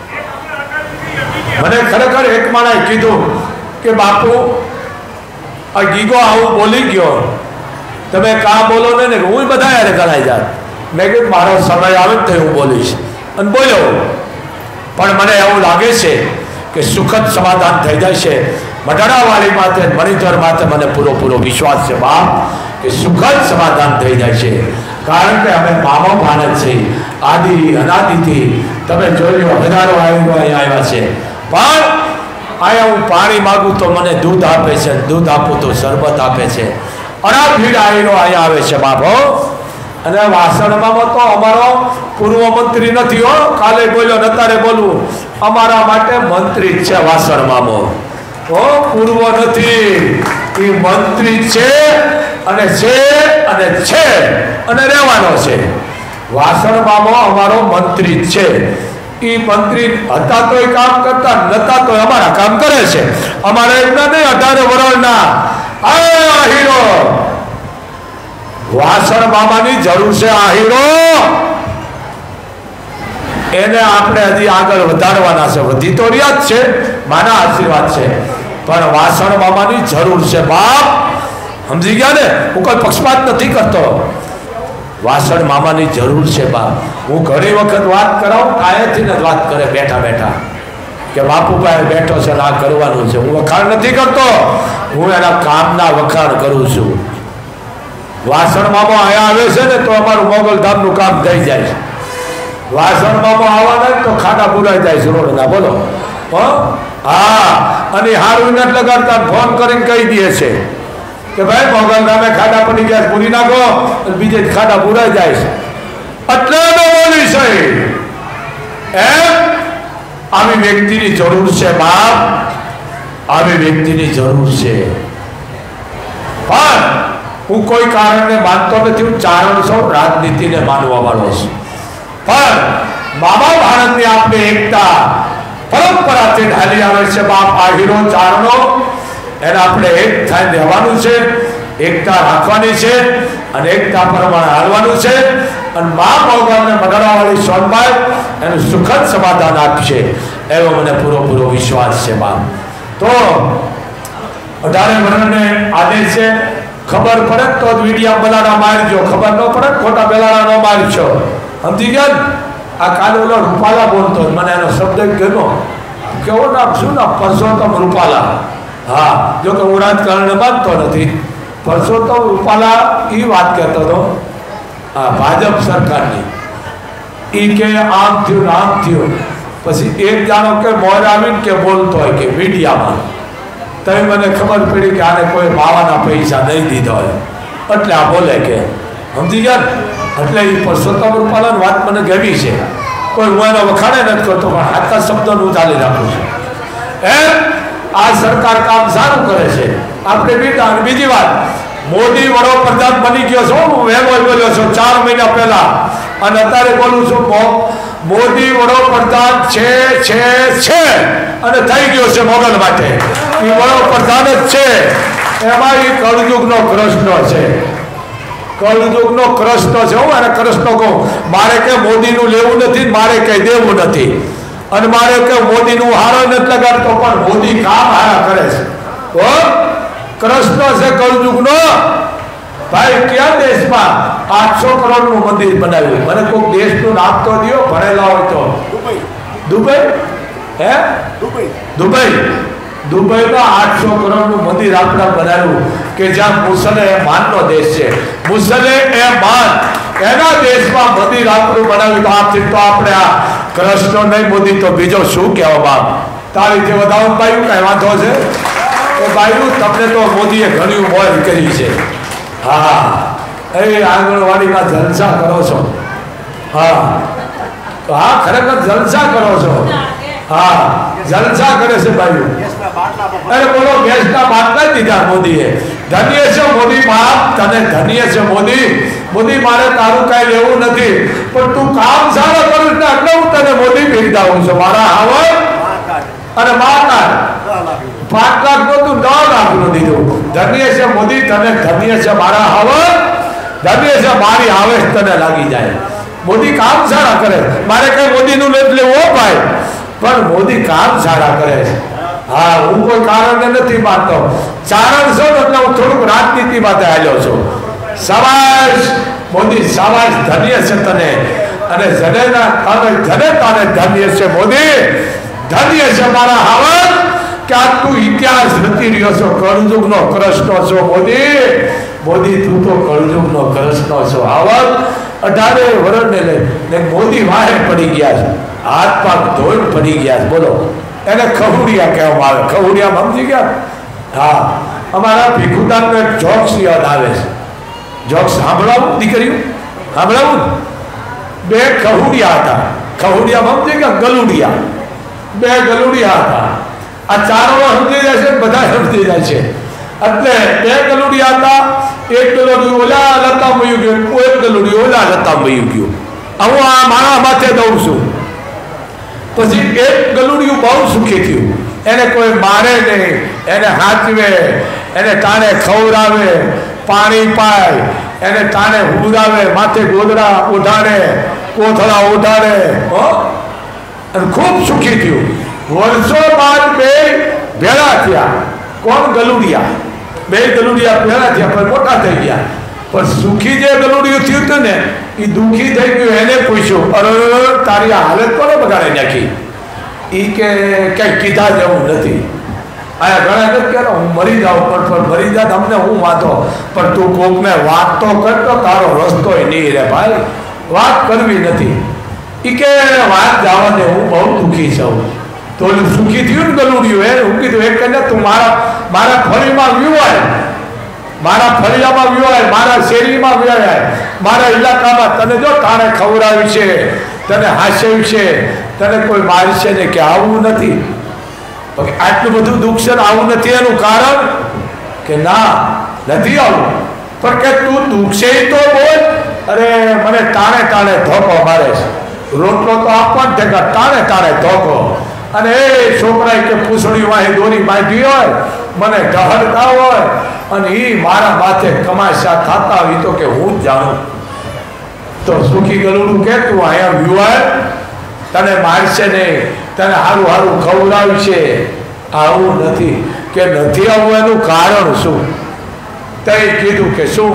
Speaker 1: મને ખરેખર એક માણસે કીધું કે બાપુ આ ગીગો આવું બોલી ગયો, તમે કા બોલો ને? હું બધા યારે ગણાઈ જાત. મેં કીધું મારો સમય આવે તો હું બોલીશ. અને બોલ્યો. પણ મને એવું લાગે છે કે સુખદ સમાધાન થઈ જાય છે. મઢડાવાળી માથે મણિધર માથે મને પૂરો પૂરો વિશ્વાસ છે બાપ કે સુખદ સમાધાન થઈ જાય છે. કારણ કે અમે મામો ભાનત છે. આદિ અનાદિથી તમે જોઈ લો હજારો આયુઓ અહીંયા આવ્યા છે. પણ આયા હું પાણી માગું તો મને દૂધ આપે છે, દૂધ આપું તો શરબત આપે છે. અના ભીડ આવીનો અહીંયા આવે છે બાપો. અને વાસણમાં તો અમારો પૂર્વ મંત્રી નથી હો, કાલે બોલ્યો નતારે બોલવું, અમારા માટે મંત્રી જ છે વાસણમાં. ઓ પૂર્વ નથી, એ મંત્રી છે અને છે અને છે અને રહેવાનો છે. વાસણમાં અમારો મંત્રી છે. એ મંત્રી હતા તો એ કામ કરતા, નતા તો અમારા કામ કરે છે. અમારા એમના નહીં અઢાર વર્ષના આ હીરો વાસણ મામાની જરૂર છે. આ હીરો એને આપણે હજી આગળ વધારવાના છે. વધી તો રહ્યા જ છે, માના આશીર્વાદ છે, પણ વાસણ મામાની જરૂર છે બાપ. સમજી ગયા ને? હું કોઈ પક્ષપાત નથી કરતો. વાસણ મામાની જરૂર છે બાપ. હું ઘણી વખત વાત કરાવું, આયાથી જ વાત કરે બેઠા બેઠા કે બાપુભાઈ બેઠો છે ને આ કરવાનું છે. હું વખાણ નથી કરતો, હું એના કામના વખાણ કરું છું. વાસણ મામો અહીંયા આવે છે ને તો અમારું મોગલધામનું કામ થઈ જાય છે. વાસણ મામો આવવાના તો ખાડા પુરાઈ જાય છે રોડના. બોલો હા. અને હારું નથી લગાડતા, ફોન કરીને કહી દે છે કે ભાઈ મોગલધામે ખાડા પડી ગયા, પૂરી નાખો. બીજે ખાડા પુરાઈ જાય છે. એટલે બોલી છે એમ આવી વ્યક્તિની જરૂર છે બાપ. આવી વ્યક્તિની જરૂર છે. પણ હું કોઈ કારણને માનતો નથી. હું ચારણ છું, રાજનીતિને માનવા વાળો છું. પણ મામા ભારતની આપણે એકતા પરંપરાથી ઢાલી આવે છે બાપ. આ હીરો ચારણો એને આપણે એક થાય રહેવાનું છે, એકતા રાખવાની છે અને એકતા પ્રમાણે હાલવાનું છે. અને મા ભગવાનને મનાડવાવાળી સોનભાઈ એનું સુખદ સમાધાન આપશે એવો મને પૂરો પૂરો વિશ્વાસ છે બાપ. તો અઢારે વર્ણને આદેશ છે. ખબર પડે તો જ મીડિયા બલાડા મારજો, ખબર ન પડે ખોટા બેલાડા ન મારજો. સમજી ગયા ને? આ કાલે ઓલો રૂપાલા બોલતો, મને એનો શબ્દ ગયો. કેવો નામ? શું નામ? પરસોત્તમ રૂપાલા. હા, જો કે હું રાજકારણને માનતો નથી. પરસોત્તમ રૂપાલા એ વાત કહેતો હતો હા ભાજપ સરકારની. એ કે આમ થયું આમ થયું. પછી એક જાણો કે મોર આવીને કે બોલતો હોય કે મીડિયામાં, તો મને ખબર પડી કે આને કોઈ માવાના પૈસા નહીં દીધા હોય એટલે આ બોલે કે. સમજી ગયા? એટલે એ પરસોત્તમ રૂપાલાની વાત મને ગમી છે. કોઈ હું એનો વખાણે નથી કરતો, પણ આટલા શબ્દોનું ચાલી રાખું છું. એમ આ સરકાર કામ સારું કરે છે, આપણે બીજા. બીજી વાત, મોદી વડાપ્રધાન બની ગયો છો. હું વહેલો બોલ્યો છું ચાર મહિના પહેલા, અને અત્યારે બોલું છું મોદી વડાપ્રધાન છે છે છે અને થઈ ગયો છે મોગલ માટે. એ વડાપ્રધાન જ છે. એમાં એ કળયુગનો કૃષ્ણ છે. કળયુગનો કૃષ્ણ છે. હું એને કૃષ્ણ કહું. મારે કે મોદીનું લેવું નથી, મારે કઈ દેવું નથી, અને મારે કે મોદીનું હારો નથી લગાડતો, પણ મોદી કામ હારા કરે છે. કૃષ્ણ છે કળયુગનો ભાઈ. ક્યાં દેશમાં આઠસો કરોડ નું મંદિર બનાવ્યું? મને કોઈ દેશનું નામ તો દો, ભણેલા હોય તો. દુબઈ. હે દુબઈ? દુબઈ દુબઈમાં આઠસો કરોડ નું મંદિર આપણે બનાવ્યું કે જ્યાં મુસલમાનનો દેશ છે. મુસલમાન એના દેશમાં મંદિર આપણું બનાવ્યું. તો આથી તો આપણે આ કૃષ્ણ નહીં મોદી તો બીજો શું કહેવા બાપ? તારી જે વધારો પાયું કઈ વાંધો છે? એ બાયું તમને તો મોદીએ ઘણી મોજ કરી છે. હા, એ આંગણવાડીમાં જલસા કરો છો. હા હા, ખરેખર જલસા કરો છો. હા, જલસા કરે છે ભાઈ. અરે બોલો, ગેસના બાટલા દીધા મોદીએ. ધન્ય છે મોદી બાપ, તને ધન્ય છે મોદી. મોદી મારે તારું કઈ લેવું નથી, પણ તું કામ સારા કરું ને એટલે હું તને મોદી બિરદાવું છું. મારા હાવર અને માતા પાંચ લાખ નો તું નવ લાખ નું દીધું. ધન્ય છે મોદી, તને ધન્ય છે મારા હાવર, ધન્ય છે મારી હાવેશ તને લાગી જાય. મોદી કામ સારા કરે. મારે કઈ મોદી નું નથી લેવું ભાઈ, પણ મોદી કામ સારા કરે છે. હા, હું કોઈ કારણને નથી માનતો. ચારણ છો એટલે હું થોડુંક રાજનીતિ માટે આવ્યો છું. શાબાશ મોદી, શાબાશ, ધન્ય છે તને. અને જનેના તારે જને તારે ધન્ય છે મોદી, ધન્ય છે મારા હાવર કે આ તું ઇતિહાસ રચી રહ્યો છો. કળયુગનો કૃષ્ણ છો મોદી. મોદી તું તો કળયુગનો કૃષ્ણ છો. હાવર અઢારે વર્ષને લઈને મોદી વાહે પડી ગયા છે, હાથ પગ ધોઈ પડી ગયા છે. બોલો એને ખહુડિયા કહેવામાં આવે. ખહુડિયા સમજી ગયા? હા, અમારા ભીખુદાનને જોક્સ યાદ આવે છે. જોક્સ સાંભળાવું દીકરીઓ? સાંભળાવું? બે ખહુડિયા હતા. ખહુડિયા સમજી ગયા? ગલુડિયા. બે ગલુડિયા હતા. આ ચારો સમજી જાય છે, બધા સમજી જાય છે. એટલે બે ગલુડિયા હતા. એક ગલુડિયું ઓલા લતા મયું ગયું, એક ગલુડિયું ઓલા લતા મયું ગયું. હું આ મારા માથે દઉં છું. પછી એક ગલુડિયું બહુ સુખી થયું. એને કોઈ મારે નહીં, એને હાચવે, એને તાણે ખવડાવે, પાણી પાય, એને તાણે હુડાવે, માથે ગોદડા ઓઢાડે, કોથળા ઓઢાડે, અને ખૂબ સુખી થયું. વર્ષો બાદ બે ભેળા થયા. કોણ? ગલુડિયા. બે ગલુડિયા ભેળા થયા, પણ મોટા થઈ ગયા. પણ સુખી જે ગલુડિયું થયું હતું ને, એ દુઃખી થઈ ગયું. એને પૂછ્યું, અરે તારી હાલત કોને બગાડે નાખી? એ કે કઈ કીધા જેવું નથી. આયા ઘણા નથી કે હું મરી જાઉં, પણ મરી જાત અમને હું વાંધો, પણ તું કોકને વાત તો કરતો, તારો રસ્તો નહીં રે ભાઈ, વાત કરવી નથી. એ કે વાત જવા દે, હું બહુ દુઃખી છું. તો સુખી થયું ને ગલુડિયું, એ હું કીધું એક કને તું મારા મારા ફળીમાં વિવાય, મારા ફળિયામાં વિવાય, મારા શેરીમાં વિવાય, મારા ઇલાકામાં તને જો તાણે ખવડાવ્યું છે, તને હાસ્યું છે, તને કોઈ મારશે ને કે આવું નથી. આટલું બધું દુઃખ છે, આવું નથી. એનું કારણ કે ના નથી આવું, પણ કે તું દુઃખ છે તો બોલ. અરે મને તાણે તાણે ધોકો મારે છે. રોટલો તો આપવા જ દેખા, તાણે તાણે ધોકો. અને એ છોકરાએ કે પૂછડી વાહી દોરી બાંધી હોય, મને ઢહડતા હોય, અને એ મારા માથે કમાશા થતા હોય તો કે હું જ જાણું. તો સુખી ગલુડું કે તું અહીંયા વિવાય, તને મારશે નહીં, તને સારું સારું ખવડાવ્યું છે. આવું નથી. કે નથી આવું એનું કારણ શું? તે કીધું કે શું?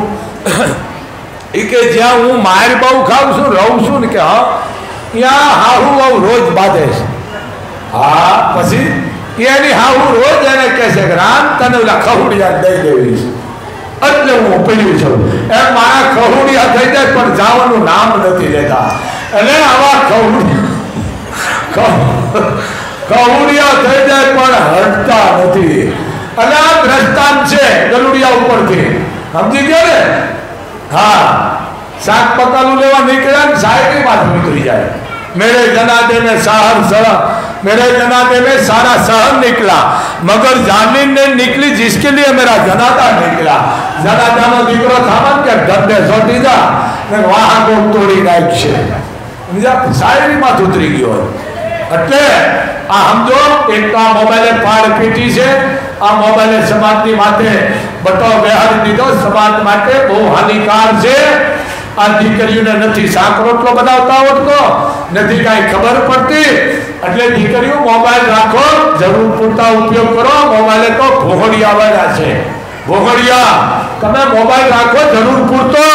Speaker 1: એ કે જ્યાં હું માર બહુ ખાઉં છું, રહું છું ને, કે હા ત્યાં હાહું બહુ રોજ બાંધે છે. હા, પછી એની હાહું રોજ એને કહે છે કે રામ તને ઓલા ખહુડિયા દઈ દેવી છે, એટલે હું પડ્યું છું. એમ મારા ખહુડિયા થઈ જાય પણ જવાનું નામ નથી લેતા. એટલે આવા ખહુડિયા ખહુડિયા થઈ જાય પણ હટતા નથી. અને આ દ્રષ્ટાંત છે ગલુડિયા ઉપરથી, સમજી ગયો ને? હા, શાક પકાલું લેવા નીકળ્યા ને સાહેબની વાત નીકળી જાય. मेरे जनाजे में शहर सड़ा, मेरे जनाजे में सारा शहर निकला, मगर जामिन ने निकली जिसके लिए मेरा जनाजा निकला. जनाजा नो दीकरो थामन के डब्बे सोटी जा ने वहां को तोड़ी नाख छे. બીજા શાયરીમાં ઉતરી ગયો. એટલે આ સમજો, એક તો આ મોબાઈલે પાડ પીટી છે. આ મોબાઈલે સમાજની માથે બટો બેહાડી દીધો. સમાજ માટે બહુ હાનિકાર છે. આ દીકરીઓને નથી શાક રોટલો બનાવતા આવડતો, નથી કાંઈ ખબર પડતી. એટલે દીકરીઓ મોબાઈલ રાખો, જરૂર પૂરતા ઉપયોગ કરો. મોબાઈલે તો ભોગડિયા વાળા છે, ભોગડિયા. તમે મોબાઈલ રાખો જરૂર પૂરતો.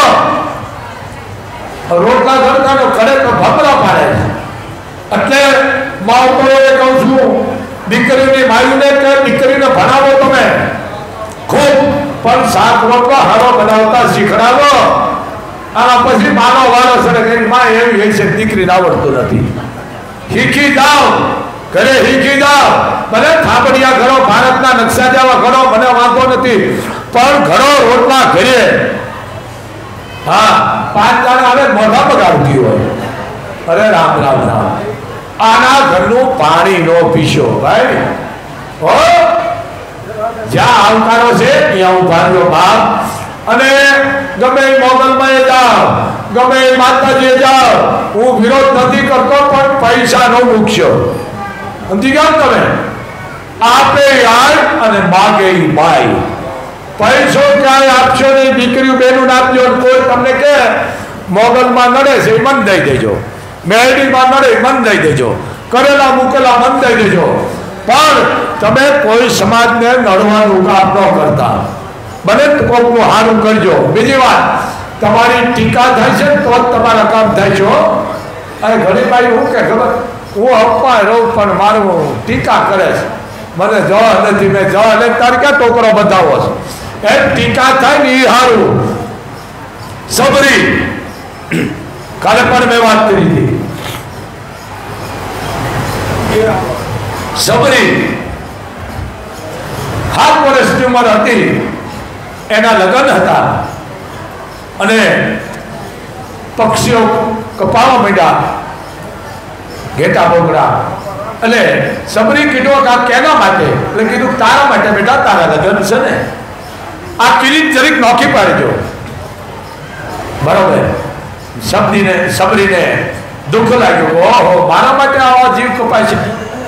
Speaker 1: રોટલા ઘરનો કરે તો ભમરા પાડે છે. એટલે માવતરોએ કહું છું, દીકરીની માયુને કે દીકરીને ભણાવો તમે ખૂબ, પણ શાક રોટલો હારો બનાવતા શીખડાવો. આના પછી માનો વાળો સડે માં એવી હોય છે દીકરીને આવડતું નથી. શીખી જાઓ, ઘરે શીખી જાઓ. ભલે થાબડિયા ઘરો, ભારતના નકશા જેવા ઘરો, મને વાંધો નથી, પણ ઘરો રોટલા ઘરે. હા, પાંચ જણા આવે મોઢા બગાડતી હોય. અરે રામ રામ રામ. આના ઘરનું પાણી નો પીશો ભાઈ. હો, જ્યાં આવકારો છે ત્યાં ઉભા રહ્યો બાપ. અને ગમે મોગલમાં જાઓ, ગમે માતાજી જાઓ, હું વિરોધ નથી કરતો, પણ પૈસા નો મૂકશો. સમજી ગયા તમે? આપે યાર અને માગે બાઈ. પૈસો ક્યાંય આપશો નહીં. દીકરીઓ બેનું આપજો. કોઈ તમને કે મોગલમાં નડે છે એ મન દઈ દેજો, મેરડીમાં નડે મન દઈ દેજો, કરેલા મૂકેલા મન દઈ દેજો. પણ તમે કોઈ સમાજને નડવાનું કામ ન કરતા. બને કોકનું સારું કરજો. બીજી વાત, તમારી ટીકા થાય છે તો જ તમારા કામ થાય છે. અને ઘણી ભાઈ હું કે ખબર, હું અપવા રહું પણ મારું ટીકા કરે છે, મને જવા નથી, મેં જવા લે તારે ક્યાં ટોકરો બતાવો છે. એ ટીકા થાય ને એ સારું. સબરી કાલે પણ મેં વાત કરી હતી. સબરી સાત વર્ષની ઉંમર હતી, એના લગ્ન હતા અને પક્ષીઓ કપાવા માંડ્યા, ઘેટા બોકડા. એટલે સબરી કીધું કે આ કેના માટે? એટલે કીધું તારા માટે બેટા, તારા લગ્ન છે ને, આ કિરીટ જરીક નોખી પાડજો. બરોબર. સબરીને સબરીને દુઃખ લાગ્યું, ઓહો મારા માટે આવા જીવ કપાય છે.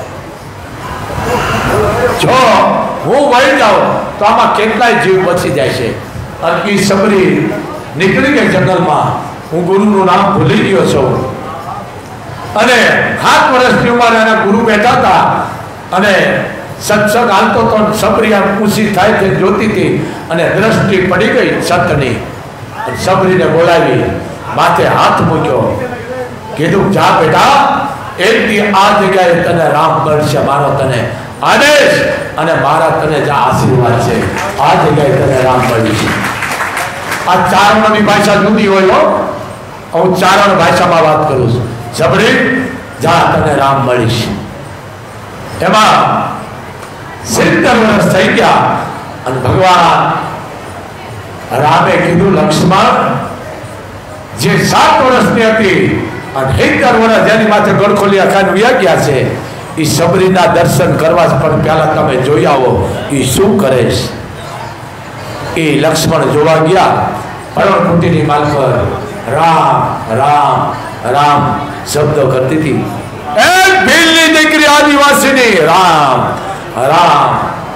Speaker 1: જો હું વળી જાઉં તો આમાં કેટલાય જીવ બચી જાય છે. અને એ સબરી નીકળી ગઈ જંગલમાં. હું ગુરુનું નામ ભૂલી ગયો છું. અને સાત વર્ષની ઉંમર એના ગુરુ બેઠા હતા અને સત્સંગ હાલતો તો સબરી આમ ઊંચી થાય તે જોતી હતી અને દ્રષ્ટિ પડી ગઈ સતની. સબરીને બોલાવી, માથે હાથ મૂક્યો, કીધું જા બેટા, એક દી આ જગ્યાએ તને રામ મળશે, મારો તને આદેશ અને મારા તને જે આશીર્વાદ છે, આ જગ્યાએ તને રામ મળ્યું છે. આ ચારણની ભાષા જુદી હોય હો, હું ચારણ ભાષામાં વાત કરું છું. સબરી જા, તને રામ મળીશ. એમાં સિત્તેર વર્ષ થઈ ગયા અને ભગવાન રામે કીધું, લક્ષ્મણ જે સાત વર્ષની હતી અને સિત્તેર વર્ષ જેની માથે ગળખોલિયા ખાન વ્યા ગયા છે, એ સબરીના દર્શન કરવા પણ પહેલા તમે જોઈ આવો એ શું કરે છે. એ લક્ષ્મણ જોવા ગયા. પર્ણકુટીની માલકર રામ રામ રામ શબ્દો કરતી હતી. એક ભીલની દીકરી આદિવાસીની રામ રામ,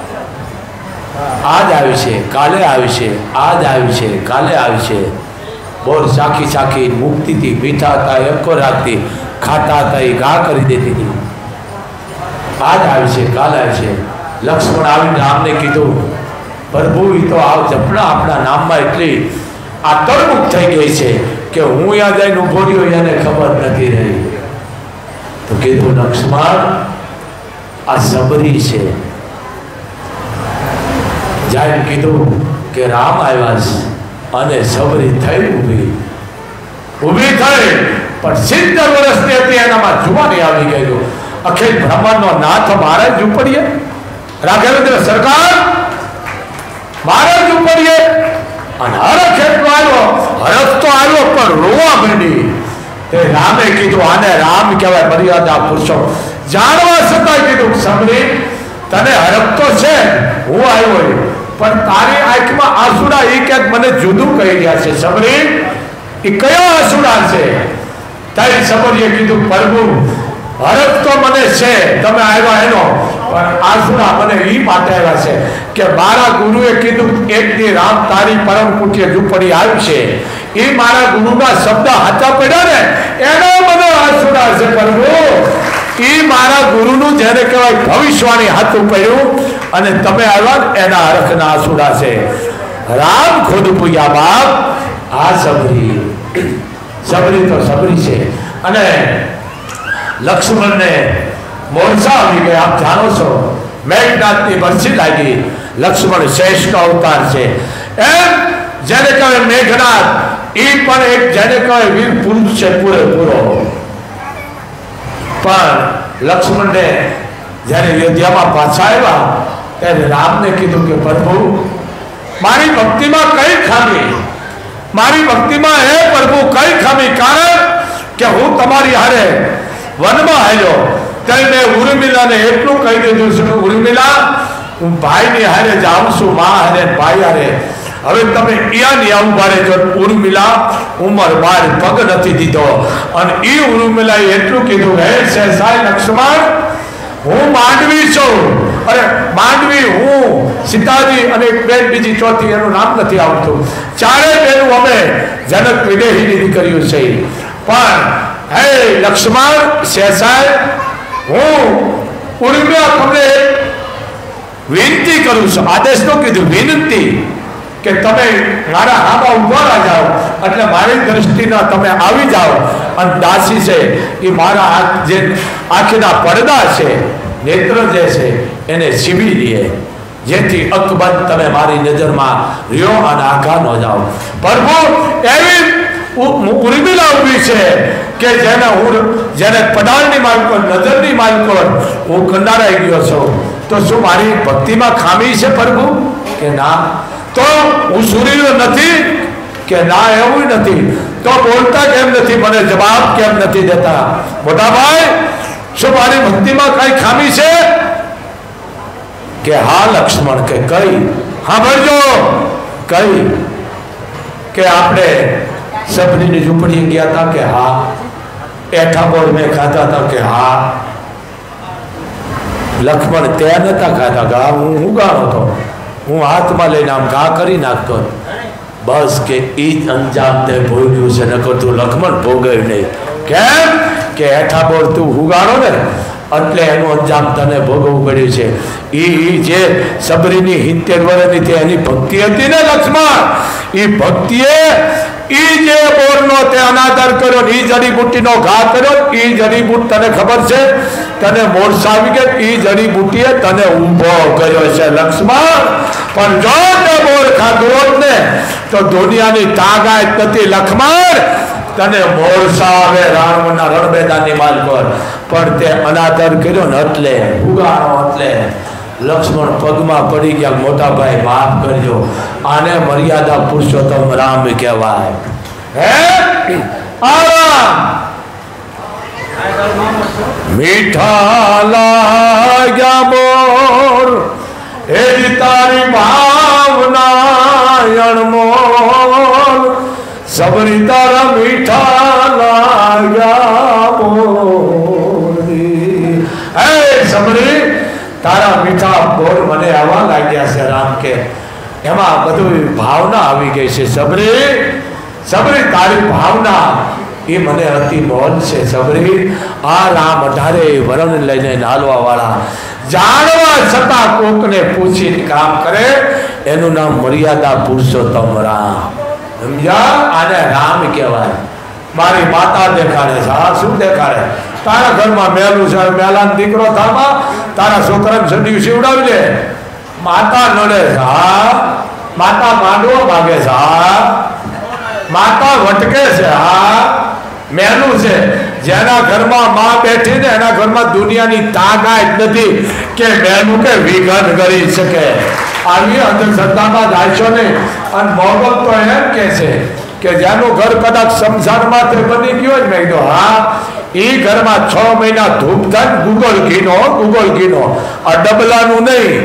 Speaker 1: આજ આવી છે, કાલે આવી છે, આજ આવી છે, કાલે આવી છે. બોલ સાખી સાખી મૂકતી હતી. મીઠા હતા એકો રાખતી, ખાતા હતા એ ઘા કરી દેતી હતી. આજ આવી છે, કાલે આવી છે. લક્ષ્મણ આવીને રામને કીધું, પ્રભુ એ તો આ જપણા આપણા નામમાં એટલી આ તળમુખ થઈ ગઈ છે કે હું યા જઈને ઉભો રહ્યો એને ખબર નથી રહી. તો કીધું, લક્ષ્મણ આ સબરી છે. જાય કીધું કે રામ આવ્યા છે અને સબરી થઈ ઊભી ઊભી થઈ પણ સિત્તેર વર્ષની હતી, એનામાં જુવાની આવી ગયેલું. અખિલ બ્રહ્માંડનો નાથ મારે જ ઉપડીએ, રાઘવેન્દ્ર સરકાર મારે જ ઉપડીએ. અને હરખ એટલો આવ્યો, હરખ તો આવ્યો પણ રોવા માંડી. તે રામે કીધું, આને રામ કહેવાય, મર્યાદા પુરુષો. જાણવા છતાં કીધું, સબરી તને હરખ તો છે, હું આવ્યો પણ તારી આંખમાં આંસુડા એ ક્યાંક મને જુદું કહી રહ્યા છે. સબરી એ કયા આંસુડા છે? તારી સબરીએ કીધું, પ્રભુ હરખ તો મને છે તમે આવ્યા એનો, પણ આંસુડા મને એ માટે આવ્યા છે કે મારા ગુરુએ કીધું એક દી રામ તારી પરમ કુટીએ ઝૂંપડી આવશે. એ મારા ગુરુના શબ્દ હાચા પડ્યા ને એનો મને આંસુડા છે. પ્રભુ એ મારા ગુરુનું જેને કહેવાય ભવિષ્યવાણી હાથું પડ્યું અને તમે આવ્યા એના હરખના આંસુડા છે. રામ ખુદ પૂયા બાપ. આ સબરી સબરી તો સબરી છે. અને લક્ષ્મણને મોરસા આવી ગયા. આપ જાણો છો, મેઘનાથની બરસી લાગી. લક્ષ્મણ શ્રેષ્ઠ અવતાર છે. એમ જેને કહેવાય મેઘનાથ, એ પણ એક જેને કહેવાય વીર પુરુષ છે પૂરેપૂરો. પણ લક્ષ્મણને જ્યારે અયોધ્યામાં પાછા આવ્યા ત્યારે રામને કીધું કે પ્રભુ મારી ભક્તિમાં કઈ ખામી, મારી ભક્તિમાં હે પ્રભુ કઈ ખામી? કારણ કે હું તમારી હારે વનમાં આવ્યો ત્યારે મેં ઉર્મિલાને એટલું કહી દીધું છે કે ઉર્મિલા હું ભાઈની હારે જાઉં છું, મા હારે ભાઈ હારે. હવે તમે ઈયાની આવું બારે જો ઉર્મિલા ઉંમર બાર પગ નથી દીધો. અને એ ઉર્મિલાએ એટલું કીધું, હે સહેસાઈ લક્ષ્મણ હું માંડવી છું. અરે માંડવી હું, સીતાજી અને એક બેન બીજી ચોથી એનું નામ નથી આવતું. ચારે બેનું અમે જનક વિદેહીની દીકરીઓ છે. પણ હે લક્ષ્મણ સહેસાઈ હું ઉર્મિલા તમને વિનંતી કરું છું. આદેશ તો કીધું, વિનંતી કે તમે મારા હાથમાં ઉભા જાઓ એટલે મારી દ્રષ્ટિના તમે આવી જાઓ. અને દાસી છે એ મારા હાથ જે આંખના પડદા છે, નેત્ર જે છે એને સીવી દે, જેથી અકબંધ તમે મારી નજરમાં રહ્યો અને આઘા ન જાઓ. પ્રભુ એવી ઉર્મિલા ઉભી છે કે જેને હું જેને પડાળની માલકો નજરની માલકો હું કંડારાઈ ગયો છું, તો શું મારી ભક્તિમાં ખામી છે પ્રભુ કે ના? તો હું સુરીલો નથી કે ના? એવું નથી. તો બોલતા કેમ નથી? મને જવાબ કેમ નથી દેતા? મોટા ભાઈ, શું મારી ભક્તિમાં કઈ ખામી છે કે હા લક્ષ્મણ? કે કઈ? હા ભરજો કઈ? કે આપણે સબરીની ઝૂંપડી ગયા હતા કે હા? એઠા બોર મેં ખાતા હતા કે હા? લક્ષ્મણ ત્યાં નતા ખાતા ઘા, હું હું ગાળો હતો, હું હાથમાં લઈને આમ ઘા કરી નાખતો. બસ કે ઈ જ અંજામ તે ભોગ્યું છે, નકર તું લક્ષ્મણ ભોગવ્યું નહીં. કેમ કે હેઠા બોર તું હુગાડો ને એટલે એનું અંજામ તને ભોગવવું પડ્યું છે. ઈ જે સબરીની સિત્તેર વર્ષની તે એની ભક્તિ હતી ને લક્ષ્મણ, ઈ ભક્તિએ ઈ જે બોરનો તે અનાદર કર્યો, ઈ જડીબુટ્ટીનો ઘા કર્યો. ઈ જડીબુટ્ટી તને ખબર છે, તને મોરસા આવી કે ઈ જડીબુટ્ટીએ તને ઊભો કર્યો છે લક્ષ્મણ. પણ જો તે બોર ખાધું હોત ને તો દુનિયાની તાકાત નથી લક્ષ્મણ. તને મોરસા આવે રાવણના રણબેદાની માલકોર, પણ તે અનાદર કર્યો ને એટલે ઉગાડો એટલે લક્ષ્મણ પગમાં પડી ગયા. મોટા ભાઈ માફ કરજો, આને મર્યાદા પુરુષોત્તમ રામ કહેવાય. હે આરામ મીઠા લાગ્યા બોર એ તારી ભાવના અણમોલ, સબરી તારા મીઠા લાગ્યા બોર. હે સબરી, તારા મીઠા બોર મને આવા લાગ્યા છે રામ. કે એમાં બધું ભાવના આવી ગઈ છે. સબરી સબરી તારી ભાવના એ મને અતિ મોલ છે. સબરી આ રામ અઢારે વરણ લઈને નાલવા વાળા, જાણવા છતાં કોકને પૂછીને કામ કરે, એનું નામ મર્યાદા પુરુષોત્તમ રામ. સમજ્યા? આને રામ કહેવાય. મારી માતા દેખાડે છે. હા શું દેખાડે? તારા ઘરમાં મેલું છે, મેલાનો દીકરો થામાં તારા છોકરાને સડિયું સીવડાવી લે. માતા નડે છે. હા માતા માંડવો માગે છે. હા માતા વટકે છે. હા મેલું છે. જેના ઘરમાં માં બેઠી ને એના ઘરમાં દુનિયાની તાકાત નથી કે મેલું કે વિઘન કરી શકે. આવી અંધશ્રદ્ધામાં જાય છો ને. અને મોગલ તો એમ કે છે કે જેનું ઘર કદાચ શમશાનમાં તે બની ગયો જ, મેં કીધું હા એ ઘરમાં છ મહિના ધૂપ થાય ગુગલ ઘીનો, ગુગલ ઘીનો, આ ડબલાનું નહીં,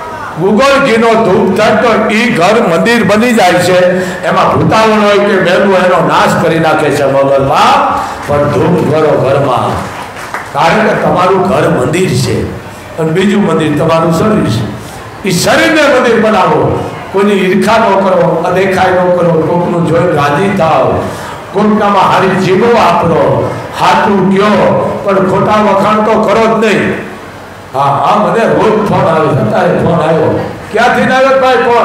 Speaker 1: ગુગલ ઘીનો ધૂપ થાય તો એ ઘર મંદિર બની જાય છે. એમાં ભૂતાવળ હોય કે મેલું એનો નાશ કરી નાખે છે મોગલમાં. પણ ધૂપ કરો ઘરમાં, કારણ કે તમારું ઘર મંદિર છે અને બીજું મંદિર તમારું શરીર છે. એ શરીરને મંદિર બનાવો. કોઈની ઈર્ખા ન કરો, અદેખાઈ ન કરો, કોકનું જોઈ રાજી થાવ, કોકનામાં હારી જીવો વાપરો, હાથું કયો, પણ ખોટા વખાણ તો કરો જ નહીં. હા હા મને રોજ ફોન આવે છે. અત્યારે ફોન આવ્યો. ક્યાંથી આવ્યો ભાઈ ફોન?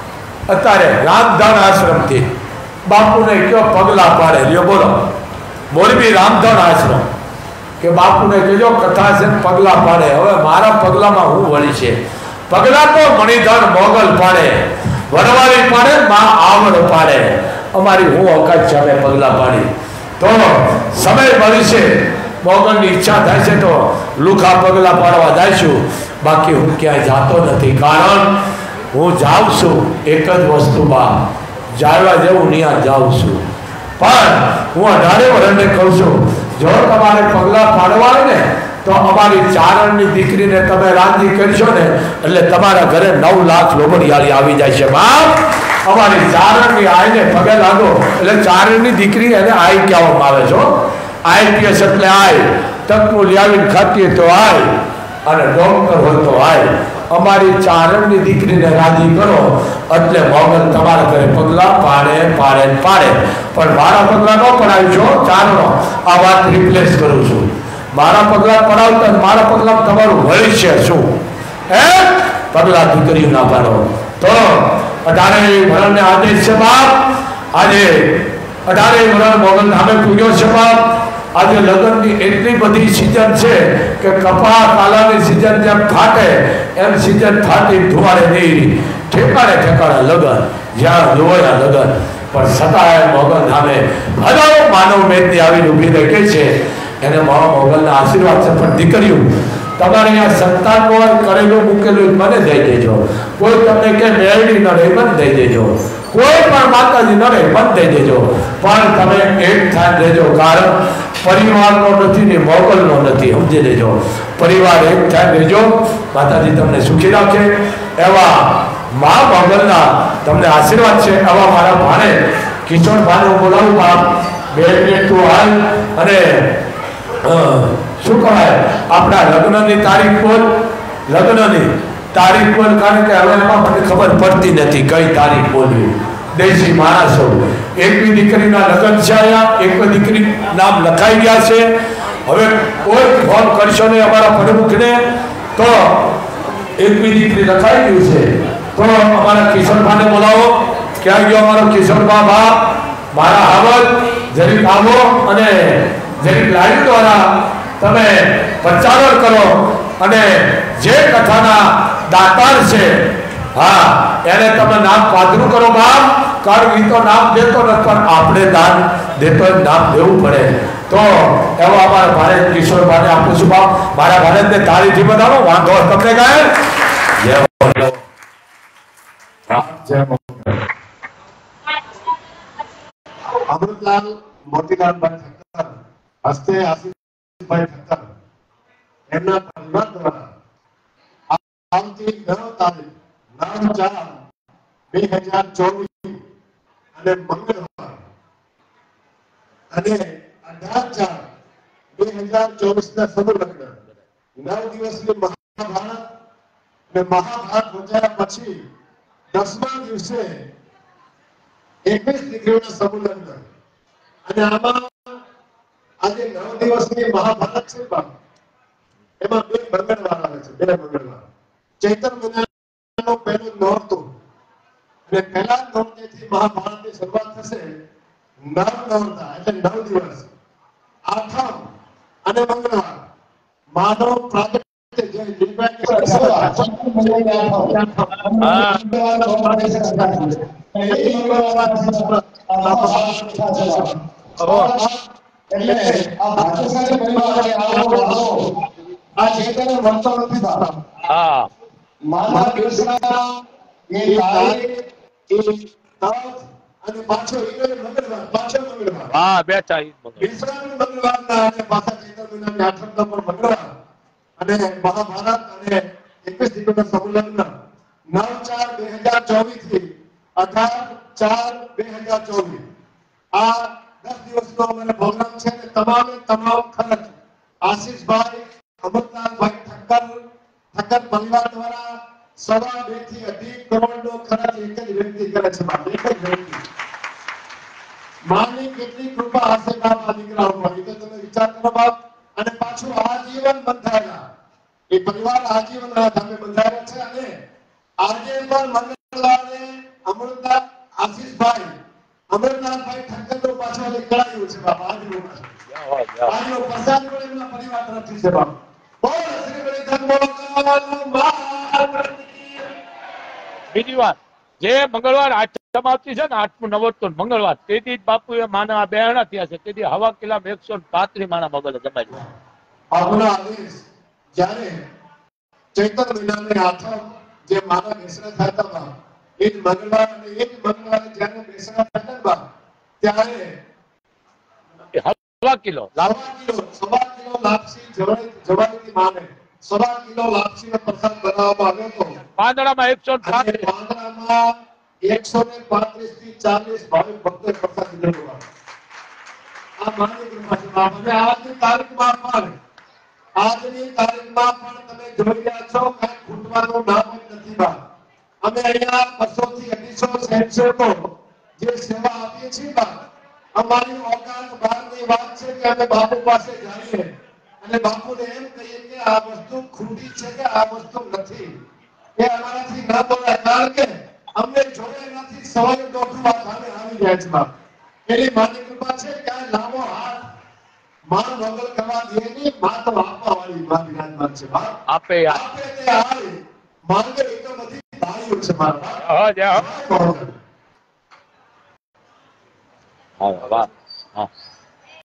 Speaker 1: અત્યારે રામધન આશ્રમથી. બાપુને કયો પગલા પાડે લ્યો. બોલો મોરબી રામધન આશ્રમ કે બાપુને કહેજો કથા છે પગલા પાડે. હવે મારા પગલામાં હું વળી છે? પગલા તો મણિધર મોગલ પાડે, વરવાળી પાડે, માં આવડ પાડે. અમારી હું અવકાશ છે અમે પગલા પાડી. તો સમય મળશે, મોગલની ઈચ્છા થાય છે તો લુખા પગલા પાડવા જઈશું. બાકી હું ક્યાંય જાતો નથી, કારણ હું જાઉં છું એક જ વસ્તુમાં, જાળવા જેવું ત્યાં જાઉં છું. પણ હું અઢારે વર્ષને કહું છું, જો તમારે પગલા પાડવા હોય ને તો અમારી ચારણની દીકરીને તમે રાજી કરશો ને એટલે તમારા ઘરે નવ લાખ લોબડિયાળી આવી જાય છે. બાપ અમારી ચારણની આઈને પગે લાગો એટલે ચારણની દીકરી એને આઈ કહેવામાં આવે છે. આઈપીએસ એટલે આય, તકનું લાવીને ખાતી તો આય, અને ડોક્ટર હોય તો આય. અમારી ચારણની દીકરીને રાજી કરો એટલે મોગલ તમારા ઘરે પગલા પાડે પાડે પાડે. પણ મારા પગલા ન પડાવી છો ચારણો, આ વાત રિપ્લેસ કરું છું. મારા પગલા પડાવતા મારા પગલા તમારું વળી છે શું? હે પગલા દીકરી ના પાડો તો અઢારે વરણને આદેશ છે બાપ. આજે અઢારે વરણ મોગલ ધામે પૂજ્યો છે બાપ. આજે લગ્નની એટલી બધી સિઝન છે કે કપા કાલાની સિઝન જેમ ફાટે એમ સિઝન ફાટી ધુવાડે નહીં. ઠેકાણે ઠેકાણે લગ્ન, જ્યાં જોયા લગ્ન. પણ છતાંય મોગલ ધામે હજારો માનવ મેદની આવીને ઊભી રહી ગઈ છે. એને મોગલના આશીર્વાદ છે. પણ દીકરીઓ તમારે આ સંતાનનું કરેલું મૂકેલું મને દઈ દેજો. કોઈ તમને કે મેળવી ન રહે મને દઈ દેજો. કોઈ પણ માતાજી ન રહે મને દઈ દેજો. પણ તમે એક થાય દેજો. કારણ પરિવારનો નથી ને મોગલનો નથી, સમજી લેજો. પરિવાર એક થાય દેજો. માતાજી તમને સુખી રાખે. એવા મા મોગલના તમને આશીર્વાદ છે. એવા મારા ભાણે કિશોર ભાને હું બોલાવું. બાપ બે મિનિટ તું હાલ અને શું કહેવાય આપણા લગ્નની તારીખ બોલ. લગ્નની તારીખ બોલ. કારણ કે હવે એમાં મને ખબર પડતી નથી કઈ તારીખ બોલવી. દેશી માણસો એકવી દીકરીના લગ્ન છે. અહીંયા એકવી દીકરી નામ લખાઈ ગયા છે. હવે કોઈ ફોન કરશો નહીં અમારા પ્રમુખને તો એકવી દીકરી લખાઈ ગયું છે. તો અમારા કિશોરભાને બોલાવો. ક્યાં ગયો અમારો કિશોરભા? બા મારા આવત જરીક આવો અને જરીક લાઈવ દ્વારા તમે પ્રચારણ કરો અને જે કથાના દાતાર છે હા એને તમે નામ પાદરું કરો બાપ. કારણ એ તો નામ દેતો નથી પણ આપણે દાન દેતો નામ દેવું પડે. તો એવો અમારા ભારત કિશોરભાને આપું છું બાપ. મારા ભારતને તાળીથી બતાવો. વાંધો તમને કહે જય
Speaker 2: અમૃતલાલ મોતીલાલભાઈ ઠક્કર હસ્તે આશીષભાઈ ઠક્કર એમના પરિવાર દ્વારા આવતી નવ તારીખ નવ ચાર બે હજાર ચોવીસ અને મંગળવાર અને અઢાર ચાર બે હજાર ચોવીસ ના સમૂહ લગ્ન નવ દિવસની મહાભારત અને મહાભારત વચાયા પછી દસમા દિવસે એકવીસ દીકરીઓના સમૂહ લગ્ન. અને આમાં આજે નવ દિવસની મહાભારત છે બાપ. એમાં બે મંગળવાર આવે છે. બે મંગળવાર ચૈત્ર મહિનાનો પહેલો નોરતો અને પહેલા નોરતેથી મહાભારતની શરૂઆત થશે. નવ નોરતા એટલે નવ દિવસ. આઠમ અને મંગળવાર માનવ પ્રાગટ્ય જે નિર્માણ મહાભારત અને એકવીસ દીકરીઓના સમૂહ લગ્ન નવ ચાર બે હજાર ચોવીસ થી અઢાર ચાર બે હજાર ચોવીસ આ દસ દિવસનો અમારો પ્રોગ્રામ છે. તમામે તમામ ખર્ચ આશીષભાઈ અમૃતલાલભાઈ ઠક્કર ઠક્કર પરિવાર દ્વારા સવા બે થી અઢી કરોડ નો ખર્ચ એક જ વ્યક્તિ કરે છે. એક જ વ્યક્તિ માની કેટલી કૃપા હશે બાપ આ દીકરા ઉપર એ તો તમે વિચાર કરો બાપ. અને પાછું આજીવન બંધાયેલા એ પરિવાર આજીવન ધામે બંધાયેલા છે. અને આજે પણ મંગળવારે અમૃતલાલ આશીષભાઈ અમરનાથભાઈ ઠક્કર નો પાછળ નીકળાયું છે બાપ. આજનો આજનો પ્રસાદ પણ એમના પરિવાર તરફથી છે બાપ. બોલ શ્રી
Speaker 3: બીજી વાત જે મંગળવાર આઠમ આવતી છે ને આઠમું નવોત્તર મંગળવાર તેથી જ બાપુ એ માના બેહણા થયા છે. તેથી હવા કિલા એકસો પાંત્રીસ માના મગલ જમાય.
Speaker 2: આપણા આદેશ જ્યારે ચૈત્ર મહિનાની આઠમ જે માના બેસણા થતા હતા એ જ મંગળવાર અને એ જ મંગળવારે જ્યારે બેસણા થતા હતા ત્યારે
Speaker 3: સવા કિલો
Speaker 2: સવા કિલો સવા કિલો લાપસી જવારીથી માને સવા કિલો લાપસીનો પ્રસાદ બનાવવામાં આવ્યો હતો.
Speaker 3: પાંદડામાં એકસો પાંત્રીસ
Speaker 2: પાંદડામાં એકસો ને પાંત્રીસ થી ચાલીસ ભાવિક ભક્તોએ પ્રસાદ લીધો. આ માની કૃપા છે બાપ. અને આજની તારીખમાં પણ આજની તારીખમાં પણ તમે જોઈ રહ્યા છો કઈ ખૂટવાનું નામ જ નથી બાપ. અમે અહીંયા બસો થી અઢીસો સ્વયંસેવકો જે સેવા આપીએ છીએ બાપ. અમારી ઓકાત બહારની વાત છે કે અમે બાપુ પાસે જઈએ અને બાપુને એમ કહીએ કે આ વસ્તુ ખૂટી છે કે આ વસ્તુ નથી એ અમારાથી ના બોલાય. કારણ કે અમને જોયા નથી સવારે દોઢું વાત સામે આવી જાય છે બાપ. એની માની કૃપા છે કે આ લાંબો હાથ માન મંગલ કરવા દે નહીં. માં તો આપવા વાળી માં વિરાજમાન છે બાપ.
Speaker 3: આપે
Speaker 2: આપે તે હાલ માંગે એ તો બધી ધાર્યું છે મારા બાપ.
Speaker 3: હા જા હા વાહ હા